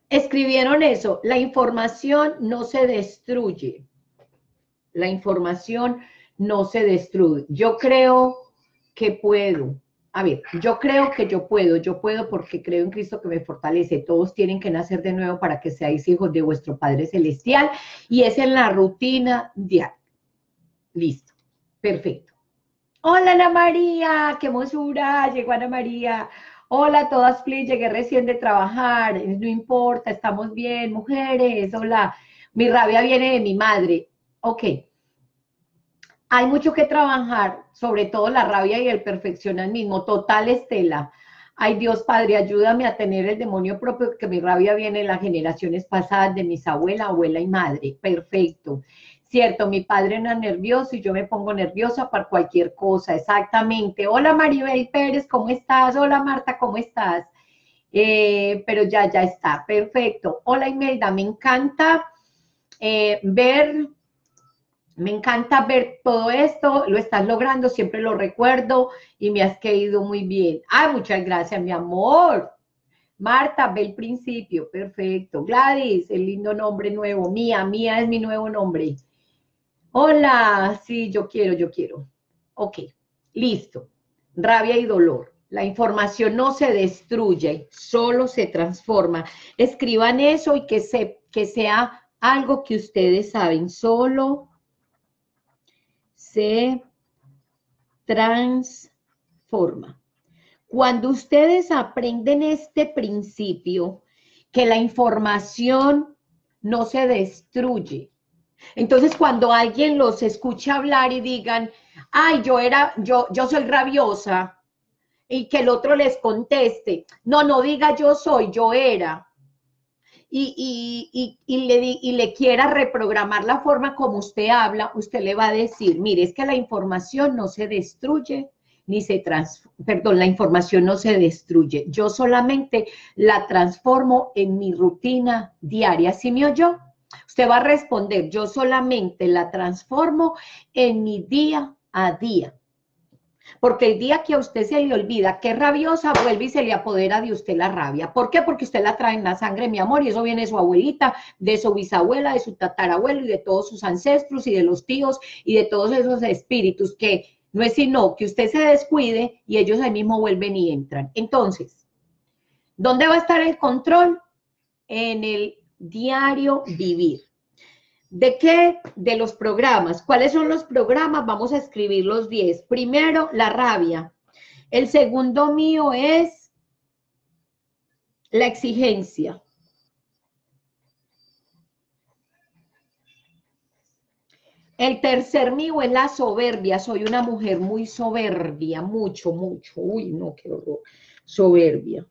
Escribieron eso, la información no se destruye. La información no se destruye. Yo creo que puedo. A ver, yo creo que yo puedo porque creo en Cristo que me fortalece. Todos tienen que nacer de nuevo para que seáis hijos de vuestro Padre Celestial y es en la rutina diaria. Listo, perfecto. Hola Ana María, qué hermosura, llegó Ana María. Hola a todas, please, llegué recién de trabajar, no importa, estamos bien, mujeres, hola. Mi rabia viene de mi madre. Ok, hay mucho que trabajar, sobre todo la rabia y el perfeccionismo. Total, Estela. Ay, Dios Padre, ayúdame a tener el demonio propio, que mi rabia viene de las generaciones pasadas, de mis abuela, abuela y madre. Perfecto. Cierto, mi padre era nervioso y yo me pongo nerviosa por cualquier cosa. Exactamente. Hola Maribel Pérez, ¿cómo estás? Hola Marta, ¿cómo estás? Pero ya está. Perfecto. Hola Imelda, me encanta ver. Me encanta ver todo esto, lo estás logrando, siempre lo recuerdo y me has caído muy bien. Ay, muchas gracias, mi amor. Marta, ve el principio, perfecto. Gladys, el lindo nombre nuevo. Mía es mi nuevo nombre. Hola, sí, yo quiero. Ok, listo. Rabia y dolor. La información no se destruye, solo se transforma. Escriban eso y que sea algo que ustedes saben, solo se transforma. Cuando ustedes aprenden este principio, que la información no se destruye. Entonces, cuando alguien los escucha hablar y digan, ay, yo soy rabiosa, y que el otro les conteste, no diga yo soy, yo era, y le quiera reprogramar la forma como usted habla, usted le va a decir, mire, es que la información no se destruye, ni se perdón, la información no se destruye, yo solamente la transformo en mi rutina diaria. ¿Sí me oyó? Usted va a responder, yo solamente la transformo en mi día a día. Porque el día que a usted se le olvida que es rabiosa, vuelve y se le apodera de usted la rabia. ¿Por qué? Porque usted la trae en la sangre, mi amor, y eso viene de su abuelita, de su bisabuela, de su tatarabuelo y de todos sus ancestros y de los tíos y de todos esos espíritus que no es sino que usted se descuide y ellos ahí mismo vuelven y entran. Entonces, ¿dónde va a estar el control? En el diario vivir. ¿De qué? De los programas. ¿Cuáles son los programas? Vamos a escribir los 10. Primero, la rabia. El segundo mío es la exigencia. El tercer mío es la soberbia. Soy una mujer muy soberbia, mucho. Uy, no, qué horror. Soberbia.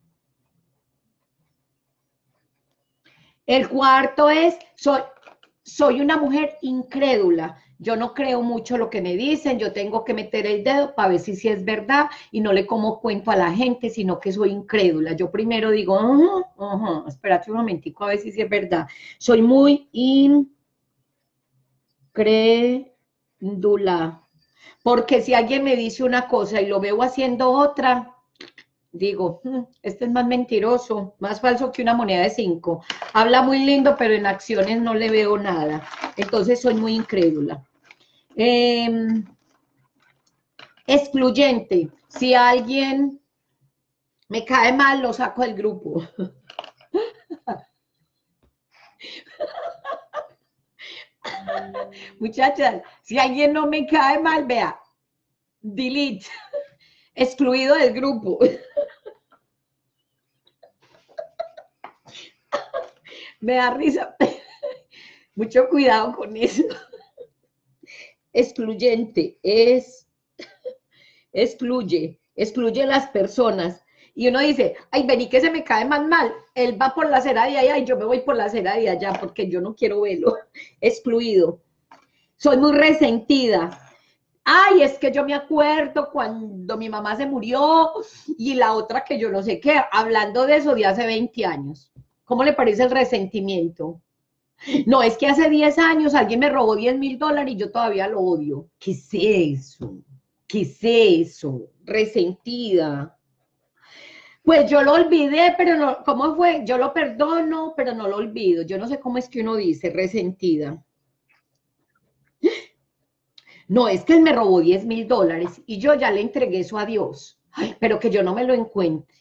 El cuarto es, soy una mujer incrédula. Yo no creo mucho lo que me dicen, yo tengo que meter el dedo para ver si es verdad y no le como cuento a la gente, sino que soy incrédula. Yo primero digo, espérate un momentico a ver si es verdad. Soy muy incrédula. Porque si alguien me dice una cosa y lo veo haciendo otra, digo, este es más mentiroso, más falso que una moneda de 5. Habla muy lindo, pero en acciones no le veo nada. Entonces soy muy incrédula. Excluyente. Si alguien me cae mal, lo saco del grupo. Muchachas, si alguien no me cae mal, vea, delete, excluido del grupo. Me da risa. Mucho cuidado con eso. Excluyente excluye a las personas. Y uno dice, ay, vení que se me cae más mal. Él va por la acera de allá y yo me voy por la acera de allá porque yo no quiero verlo. Excluido. Soy muy resentida. Ay, es que yo me acuerdo cuando mi mamá se murió y la otra que yo no sé qué, hablando de eso de hace 20 años. ¿Cómo le parece el resentimiento? No, es que hace 10 años alguien me robó $10,000 y yo todavía lo odio. ¿Qué es eso? ¿Qué es eso? Resentida. Pues yo lo olvidé, pero no, ¿cómo fue? Yo lo perdono, pero no lo olvido. Yo no sé cómo es que uno dice resentida. No, es que él me robó $10,000 y yo ya le entregué eso a Dios. Ay, pero que yo no me lo encuentre.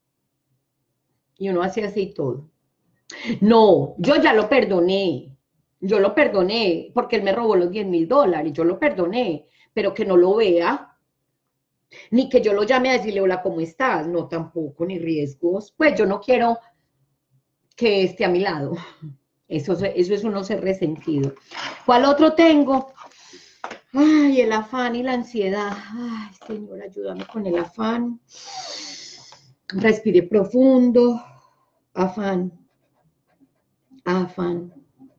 Y uno hace así todo. No, yo ya lo perdoné. Yo lo perdoné porque él me robó los $10,000. Yo lo perdoné, pero que no lo vea, ni que yo lo llame a decirle, hola, ¿cómo estás? No, tampoco, ni riesgos. Pues yo no quiero que esté a mi lado. Eso es uno ser resentido. ¿Cuál otro tengo? Ay, el afán y la ansiedad. Ay, Señor, ayúdame con el afán. Respire profundo. Afán, afán.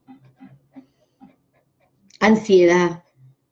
Ansiedad.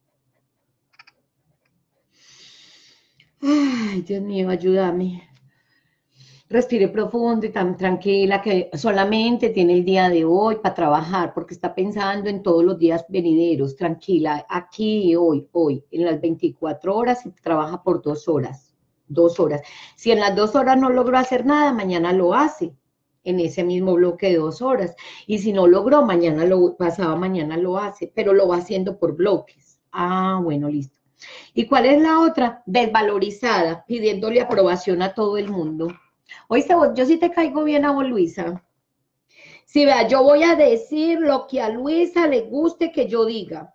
Ay, Dios mío, ayúdame. Respire profundo y tan tranquila que solamente tiene el día de hoy para trabajar, porque está pensando en todos los días venideros, tranquila, aquí y hoy, en las 24 horas y trabaja por 2 horas, 2 horas. Si en las 2 horas no logró hacer nada, mañana lo hace, en ese mismo bloque de 2 horas. Y si no logró, pasado mañana lo hace, pero lo va haciendo por bloques. Ah, bueno, listo. ¿Y cuál es la otra? Desvalorizada, pidiéndole aprobación a todo el mundo. Oíste, yo sí te caigo bien a vos, Luisa. Sí, vea, yo voy a decir lo que a Luisa le guste que yo diga.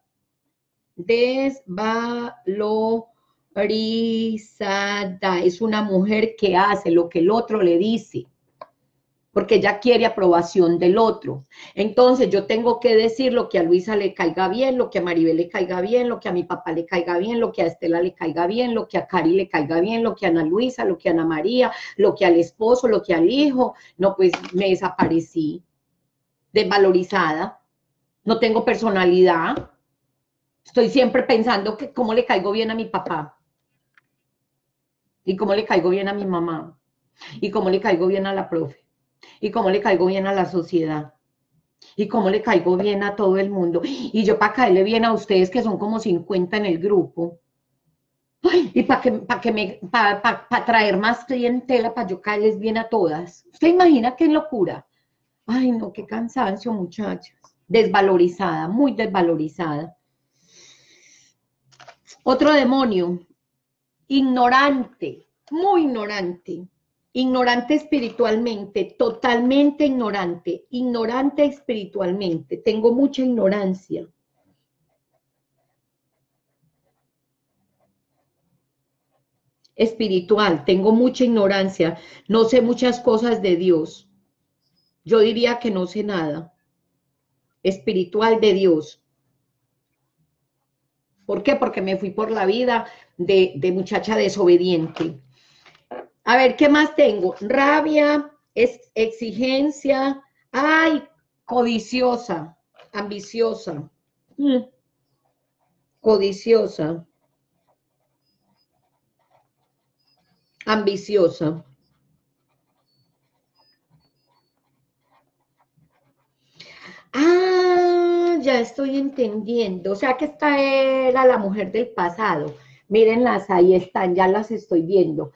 Desvalorizada. Es una mujer que hace lo que el otro le dice, porque ella quiere aprobación del otro. Entonces yo tengo que decir lo que a Luisa le caiga bien, lo que a Maribel le caiga bien, lo que a mi papá le caiga bien, lo que a Estela le caiga bien, lo que a Cari le caiga bien, lo que a Ana Luisa, lo que a Ana María, lo que al esposo, lo que al hijo. No, pues me desaparecí, desvalorizada, no tengo personalidad, estoy siempre pensando que cómo le caigo bien a mi papá, y cómo le caigo bien a mi mamá, y cómo le caigo bien a la profe, y cómo le caigo bien a la sociedad. Y cómo le caigo bien a todo el mundo. Y yo para caerle bien a ustedes, que son como 50 en el grupo. Ay, y para traer más clientela, para yo caerles bien a todas. ¿Usted imagina qué locura? Ay, no, qué cansancio, muchachas. Desvalorizada, muy desvalorizada. Otro demonio, ignorante, muy ignorante. Ignorante espiritualmente, totalmente ignorante, ignorante espiritualmente. Tengo mucha ignorancia. Espiritual, tengo mucha ignorancia, no sé muchas cosas de Dios. Yo diría que no sé nada. Espiritual de Dios. ¿Por qué? Porque me fui por la vida de muchacha desobediente. A ver, ¿qué más tengo? Rabia, exigencia, ay, codiciosa, ambiciosa, codiciosa, ambiciosa. Ah, ya estoy entendiendo. O sea que esta era la mujer del pasado. Mírenlas, ahí están, ya las estoy viendo.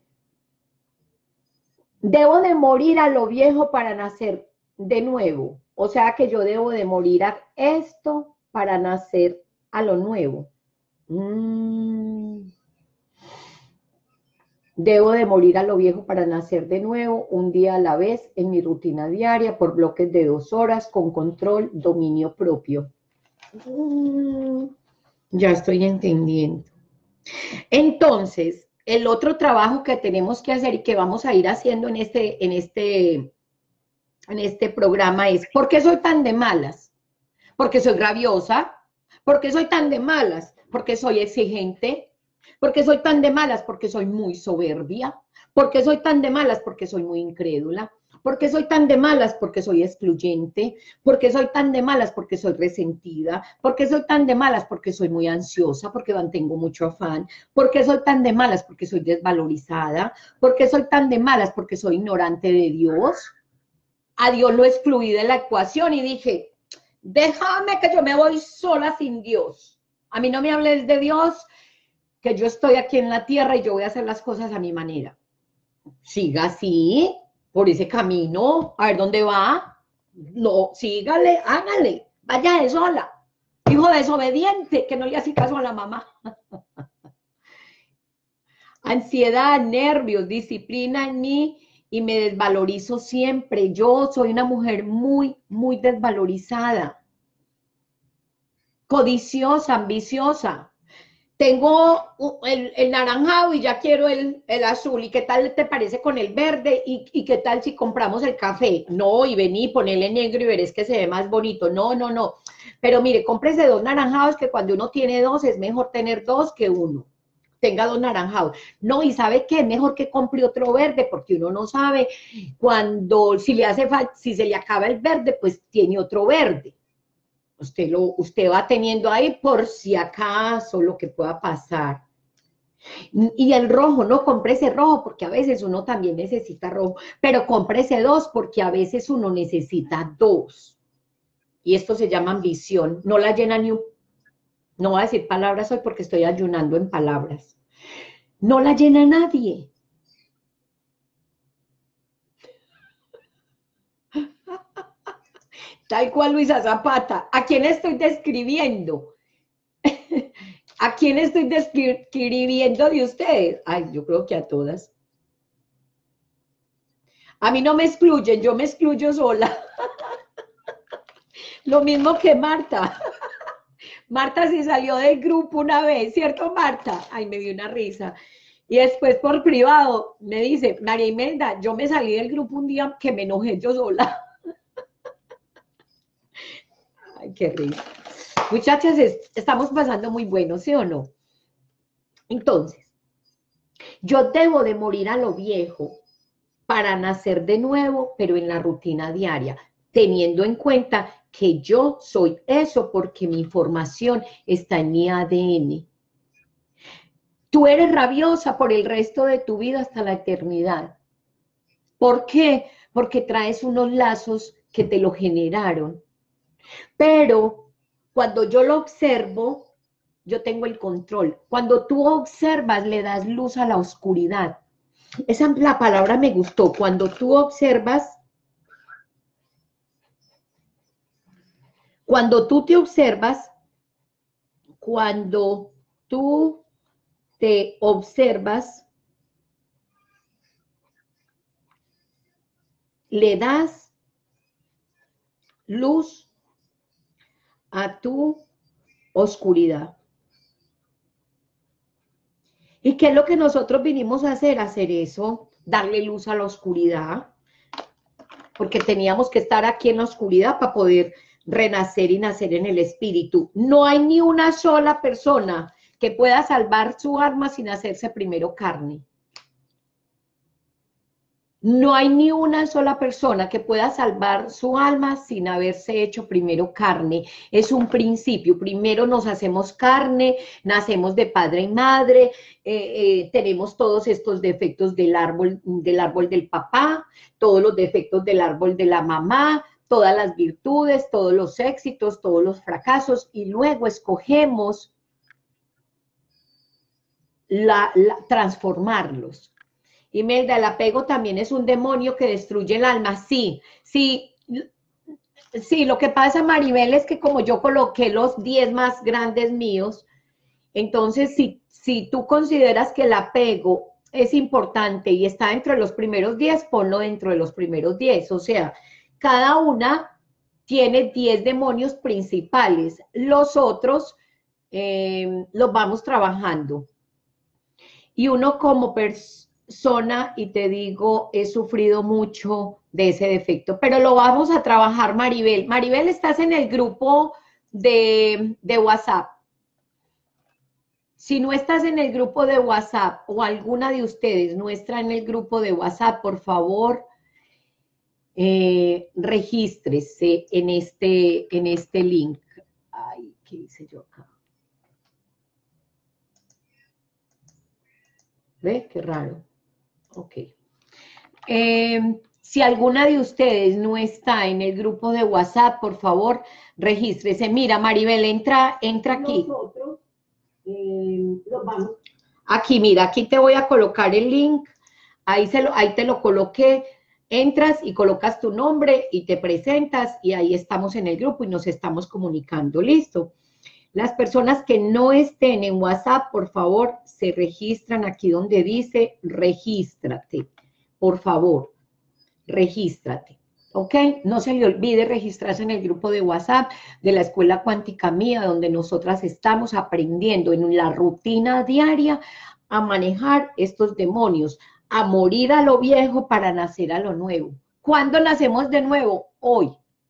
Debo de morir a lo viejo para nacer de nuevo. O sea que yo debo de morir a esto para nacer a lo nuevo. Debo de morir a lo viejo para nacer de nuevo, un día a la vez, en mi rutina diaria, por bloques de 2 horas, con control, dominio propio. Ya estoy entendiendo. Entonces, el otro trabajo que tenemos que hacer y que vamos a ir haciendo en este programa es, ¿por qué soy tan de malas? Porque soy rabiosa. ¿Por qué soy tan de malas? Porque soy exigente. ¿Por qué soy tan de malas? Porque soy muy soberbia. ¿Por qué soy tan de malas? Porque soy muy incrédula. ¿Por qué soy tan de malas? Porque soy excluyente. ¿Por qué soy tan de malas? Porque soy resentida. ¿Por qué soy tan de malas? Porque soy muy ansiosa, porque mantengo mucho afán. ¿Por qué soy tan de malas? Porque soy desvalorizada. ¿Por qué soy tan de malas? Porque soy ignorante de Dios. A Dios lo excluí de la ecuación y dije, déjame que yo me voy sola sin Dios. A mí no me hables de Dios, que yo estoy aquí en la tierra y yo voy a hacer las cosas a mi manera. Siga así, por ese camino, a ver dónde va. No, sígale, hágale, vaya de sola. Hijo desobediente, que no le hace caso a la mamá. Ansiedad, nervios, disciplina en mí y me desvalorizo siempre. Yo soy una mujer muy, muy desvalorizada, codiciosa, ambiciosa. Tengo el naranjado y ya quiero el azul. ¿Y qué tal te parece con el verde? ¿Y qué tal si compramos el café? No, y vení, ponele negro y verás que se ve más bonito. No, no, no. Pero mire, cómprese 2 naranjados, que cuando uno tiene 2 es mejor tener 2 que 1. Tenga 2 naranjados. No, y ¿sabe qué? Es mejor que compre otro verde, porque uno no sabe cuando, si le hace falta, si se le acaba el verde, pues tiene otro verde. Usted va teniendo ahí por si acaso lo que pueda pasar. Y el rojo, no cómprese rojo, porque a veces uno también necesita rojo, pero cómprese 2, porque a veces uno necesita 2. Y esto se llama ambición. No la llena ni un... No voy a decir palabras hoy porque estoy ayunando en palabras. No la llena nadie. Tal cual Luisa Zapata. ¿A quién estoy describiendo? ¿A quién estoy describiendo de ustedes? Ay, yo creo que a todas. A mí no me excluyen, yo me excluyo sola. Lo mismo que Marta. Marta sí salió del grupo una vez, ¿cierto, Marta? Ay, me dio una risa. Y después por privado me dice, María Imelda, yo me salí del grupo un día que me enojé yo sola. Ay, qué risa. Muchachas, estamos pasando muy bueno, ¿sí o no? Entonces, yo debo de morir a lo viejo para nacer de nuevo, pero en la rutina diaria, teniendo en cuenta que yo soy eso porque mi información está en mi ADN. Tú eres rabiosa por el resto de tu vida hasta la eternidad. ¿Por qué? Porque traes unos lazos que te lo generaron. Pero cuando yo lo observo, yo tengo el control. Cuando tú observas, le das luz a la oscuridad. Esa la palabra me gustó. Cuando tú observas, cuando tú te observas, cuando tú te observas, le das luz a tu oscuridad. ¿Y qué es lo que nosotros vinimos a hacer? Hacer eso, darle luz a la oscuridad, porque teníamos que estar aquí en la oscuridad para poder renacer y nacer en el espíritu. No hay ni una sola persona que pueda salvar su alma sin hacerse primero carne. No hay ni una sola persona que pueda salvar su alma sin haberse hecho primero carne. Es un principio. Primero nos hacemos carne, nacemos de padre y madre, tenemos todos estos defectos del árbol del papá, todos los defectos del árbol de la mamá, todas las virtudes, todos los éxitos, todos los fracasos, y luego escogemos transformarlos. Imelda, el apego también es un demonio que destruye el alma. Sí, sí, sí, lo que pasa, Maribel, es que como yo coloqué los 10 más grandes míos, entonces si tú consideras que el apego es importante y está dentro de los primeros 10, ponlo dentro de los primeros 10. O sea, cada una tiene 10 demonios principales. Los otros los vamos trabajando. Y uno como persona, y te digo, he sufrido mucho de ese defecto, pero lo vamos a trabajar, Maribel. Maribel, ¿estás en el grupo de WhatsApp? Si no estás en el grupo de WhatsApp o alguna de ustedes no está en el grupo de WhatsApp, por favor, regístrese en este link. Ay, ¿qué hice yo acá? ¿Ve? Qué raro. Ok. Si alguna de ustedes no está en el grupo de WhatsApp, por favor, regístrese. Mira, Maribel, entra aquí. Nosotros, vamos. Aquí, mira, aquí te voy a colocar el link ahí te lo coloqué, entras y colocas tu nombre y te presentas y ahí estamos en el grupo y nos estamos comunicando, listo. Las personas que no estén en WhatsApp, por favor, se registran aquí donde dice regístrate, por favor, regístrate. ¿Ok? No se le olvide registrarse en el grupo de WhatsApp de la Escuela Cuántica Mía, donde nosotras estamos aprendiendo en la rutina diaria a manejar estos demonios, a morir a lo viejo para nacer a lo nuevo. ¿Cuándo nacemos de nuevo? Hoy.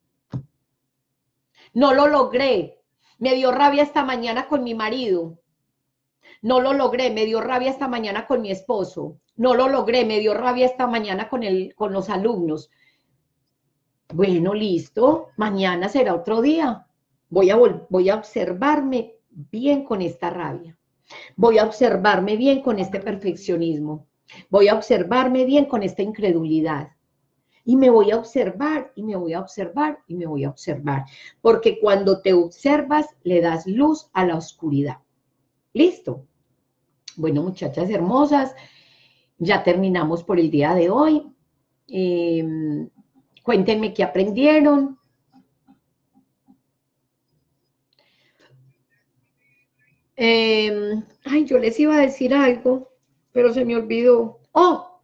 No lo logré. Me dio rabia esta mañana con mi marido. No lo logré. Me dio rabia esta mañana con mi esposo. No lo logré. Me dio rabia esta mañana con los alumnos. Bueno, listo, mañana será otro día. Voy a observarme bien con esta rabia. Voy a observarme bien con este perfeccionismo. Voy a observarme bien con esta incredulidad. Y me voy a observar, y me voy a observar, y me voy a observar. Porque cuando te observas, le das luz a la oscuridad. ¿Listo? Bueno, muchachas hermosas, ya terminamos por el día de hoy. Cuéntenme qué aprendieron. Ay, yo les iba a decir algo, pero se me olvidó. Oh,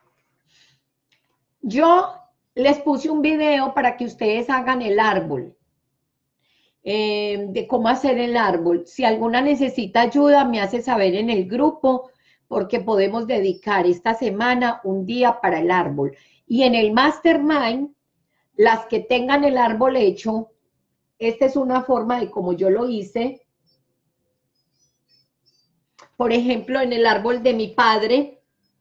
yo les puse un video para que ustedes hagan el árbol, de cómo hacer el árbol. Si alguna necesita ayuda, me hace saber en el grupo, porque podemos dedicar esta semana un día para el árbol. Y en el Mastermind, las que tengan el árbol hecho, esta es una forma de cómo yo lo hice. Por ejemplo, en el árbol de mi padre,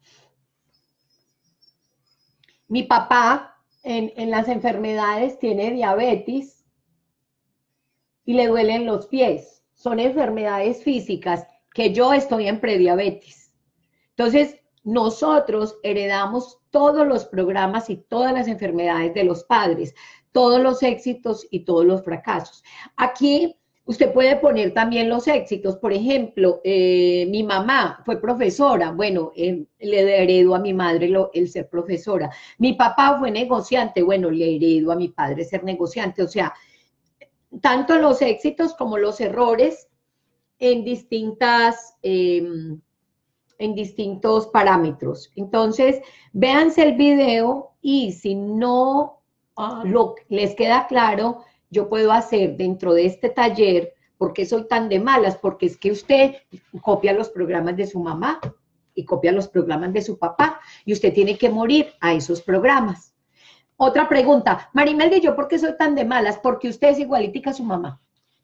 mi papá en las enfermedades tiene diabetes y le duelen los pies. Son enfermedades físicas que yo estoy en prediabetes. Entonces, nosotros heredamos todos los programas y todas las enfermedades de los padres, todos los éxitos y todos los fracasos. Aquí usted puede poner también los éxitos. Por ejemplo, mi mamá fue profesora. Bueno, le heredo a mi madre el ser profesora. Mi papá fue negociante. Bueno, le heredo a mi padre ser negociante. O sea, tanto los éxitos como los errores en distintos parámetros. Entonces, véanse el video y si no les queda claro, yo puedo hacer dentro de este taller, ¿por qué soy tan de malas? Porque es que usted copia los programas de su mamá y copia los programas de su papá y usted tiene que morir a esos programas. Otra pregunta, Marimelda, ¿yo por qué soy tan de malas? Porque usted es igualitica a su mamá.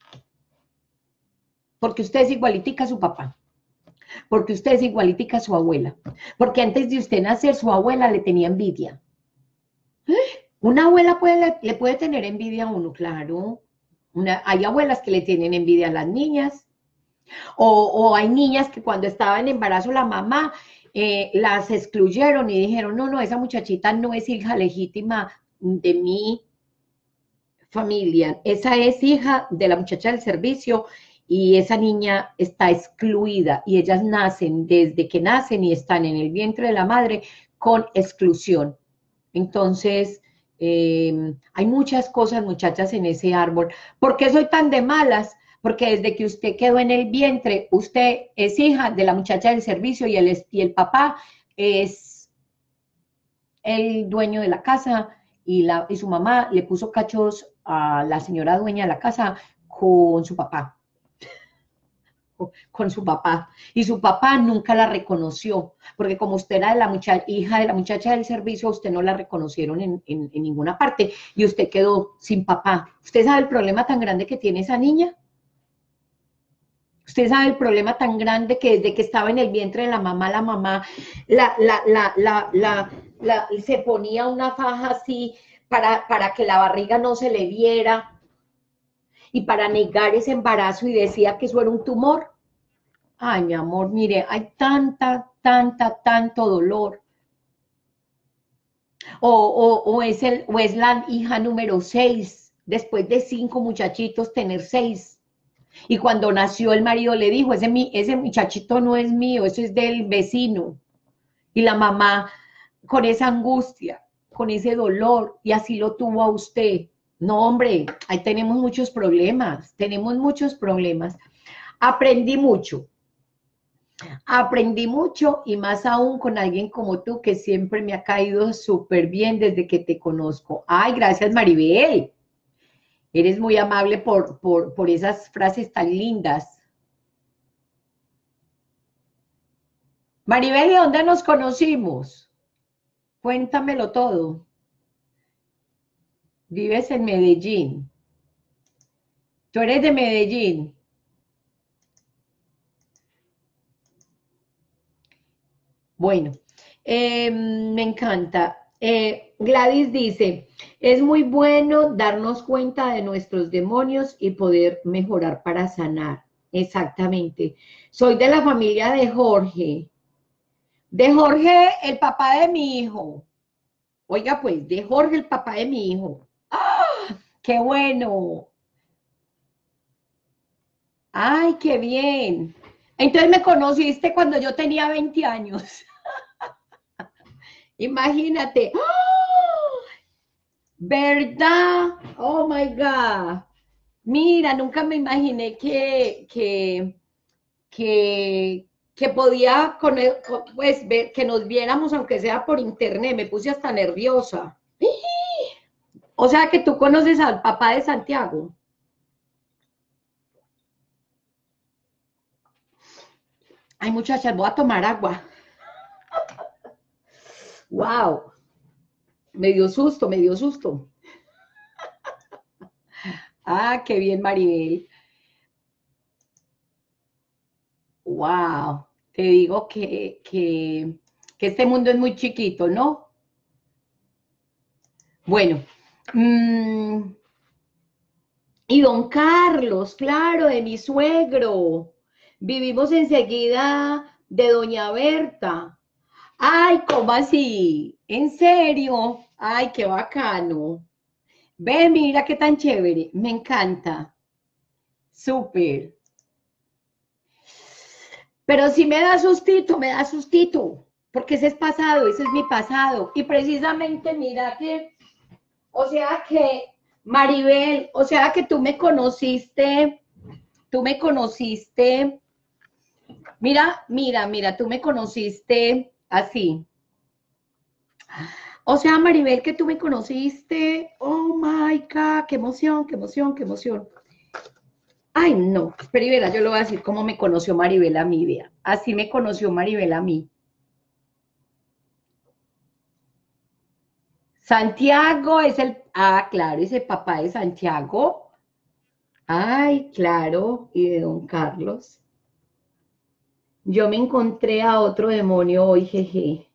Porque usted es igualitica a su papá. Porque usted es igualitica a su abuela. Porque antes de usted nacer, su abuela le tenía envidia. Una abuela le puede tener envidia a uno, claro. Hay abuelas que le tienen envidia a las niñas. O hay niñas que cuando estaba en embarazo la mamá las excluyeron y dijeron, no, no, esa muchachita no es hija legítima de mi familia. Esa es hija de la muchacha del servicio y esa niña está excluida y ellas nacen, desde que nacen y están en el vientre de la madre con exclusión. Entonces, hay muchas cosas, muchachas, en ese árbol. ¿Por qué soy tan de malas? Porque desde que usted quedó en el vientre, usted es hija de la muchacha del servicio y el papá es el dueño de la casa y su mamá le puso cachos a la señora dueña de la casa con su papá. Y su papá nunca la reconoció, porque como usted era hija de la muchacha del servicio, usted no la reconocieron en ninguna parte y usted quedó sin papá. ¿Usted sabe el problema tan grande que tiene esa niña? ¿Usted sabe el problema tan grande que desde que estaba en el vientre de la mamá se ponía una faja así para que la barriga no se le viera y para negar ese embarazo y decía que eso era un tumor? Ay, mi amor, mire, hay tanto dolor. O es la hija número 6, después de 5 muchachitos, tener 6. Y cuando nació el marido le dijo, ese muchachito no es mío, eso es del vecino. Y la mamá con esa angustia, con ese dolor, y así lo tuvo a usted. No, hombre, ahí tenemos muchos problemas, tenemos muchos problemas. Aprendí mucho, aprendí mucho y más aún con alguien como tú que siempre me ha caído súper bien desde que te conozco. Ay, gracias Maribel, eres muy amable por esas frases tan lindas. Maribel, ¿y dónde nos conocimos? Cuéntamelo todo. Vives en Medellín. Tú eres de Medellín. Bueno, me encanta. Gladys dice, es muy bueno darnos cuenta de nuestros demonios y poder mejorar para sanar. Exactamente. Soy de la familia de Jorge. De Jorge, el papá de mi hijo. Oiga, pues, de Jorge, el papá de mi hijo. ¡Ah! ¡Qué bueno! ¡Ay, qué bien! Entonces me conociste cuando yo tenía 20 años. Imagínate. ¡Ah! ¿Verdad? Oh my God. Mira, nunca me imaginé que podía pues, ver, que nos viéramos, aunque sea por internet. Me puse hasta nerviosa. O sea que tú conoces al papá de Santiago. Ay, muchachas, voy a tomar agua. Wow. Me dio susto, me dio susto. Ah, qué bien, Maribel. Wow. Te digo que este mundo es muy chiquito, ¿no? Bueno. mmm, Y don Carlos, claro, de mi suegro. Vivimos enseguida de doña Berta. Ay, ¿cómo así? ¿En serio? Ay, qué bacano. Ve, mira qué tan chévere. Me encanta. Súper. Pero si me da sustito, porque ese es pasado, ese es mi pasado. Y precisamente mira que, o sea que, Maribel, o sea que tú me conociste. Mira, tú me conociste así. O sea, Maribel, que tú me conociste. Oh my God, qué emoción, qué emoción, qué emoción. Ay, no, pero Ibera, yo le voy a decir cómo me conoció Maribel a mí, vea. Así me conoció Maribel a mí. Santiago es claro, es el papá de Santiago. Ay, claro, y de don Carlos. Yo me encontré a otro demonio hoy, jeje.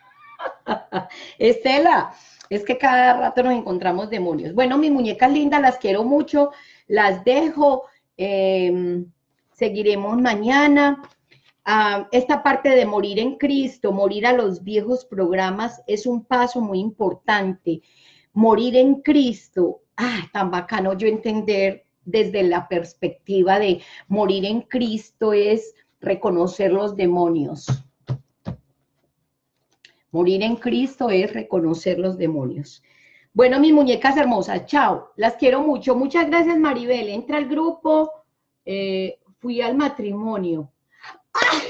Estela, es que cada rato nos encontramos demonios. Bueno, mis muñecas lindas, las quiero mucho, las dejo, seguiremos mañana. Esta parte de morir en Cristo, morir a los viejos programas, es un paso muy importante. Morir en Cristo, tan bacano yo entender desde la perspectiva de morir en Cristo es reconocer los demonios. Morir en Cristo es reconocer los demonios. Bueno, mis muñecas hermosas, chao, las quiero mucho. Muchas gracias, Maribel. Entra al grupo, fui al matrimonio. ¡Ay!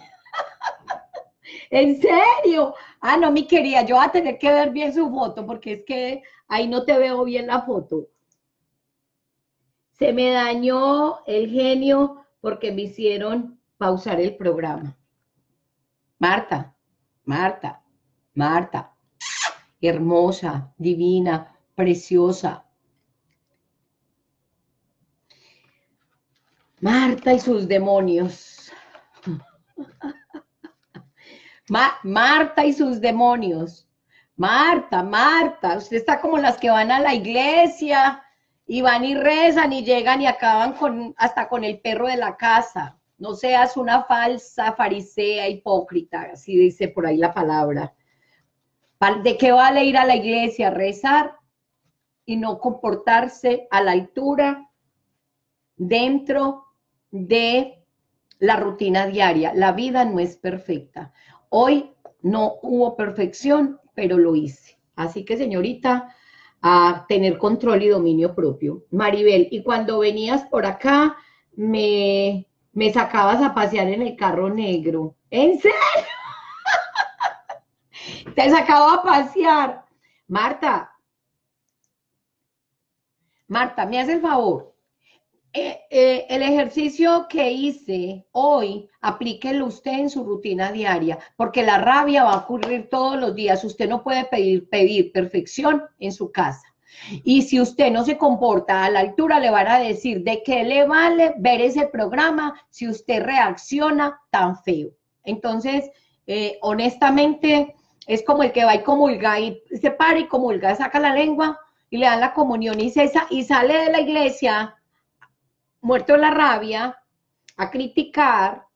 ¿En serio? No, mi querida, yo voy a tener que ver bien su foto porque es que ahí no te veo bien la foto. Se me dañó el genio porque me hicieron pausar el programa. Marta, Marta, Marta. Hermosa, divina, preciosa. Marta y sus demonios. Marta y sus demonios. Marta, usted está como las que van a la iglesia y van y rezan y llegan y acaban hasta con el perro de la casa. No seas una falsa farisea hipócrita, así dice por ahí la palabra. ¿De qué vale ir a la iglesia, rezar y no comportarse a la altura dentro de la rutina diaria? La vida no es perfecta. Hoy no hubo perfección, pero lo hice. Así que, señorita, a tener control y dominio propio. Maribel, y cuando venías por acá, me sacabas a pasear en el carro negro. ¿En serio? Te sacaba a pasear. Marta, Marta, me hace el favor. El ejercicio que hice hoy, aplíquelo usted en su rutina diaria, porque la rabia va a ocurrir todos los días. Usted no puede pedir perfección en su casa. Y si usted no se comporta a la altura, le van a decir de qué le vale ver ese programa si usted reacciona tan feo. Entonces, honestamente, es como el que va y comulga y se para y comulga, saca la lengua y le dan la comunión y sale de la iglesia muerto de la rabia, a criticar,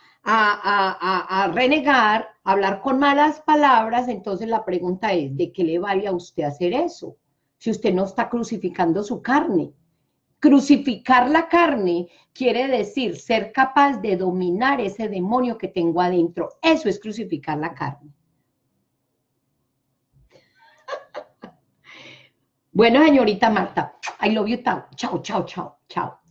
a renegar, a hablar con malas palabras. Entonces la pregunta es, ¿de qué le vale a usted hacer eso? Si usted no está crucificando su carne. Crucificar la carne quiere decir ser capaz de dominar ese demonio que tengo adentro. Eso es crucificar la carne. Bueno, señorita Marta, I love you. Chao, chao, chao, chao.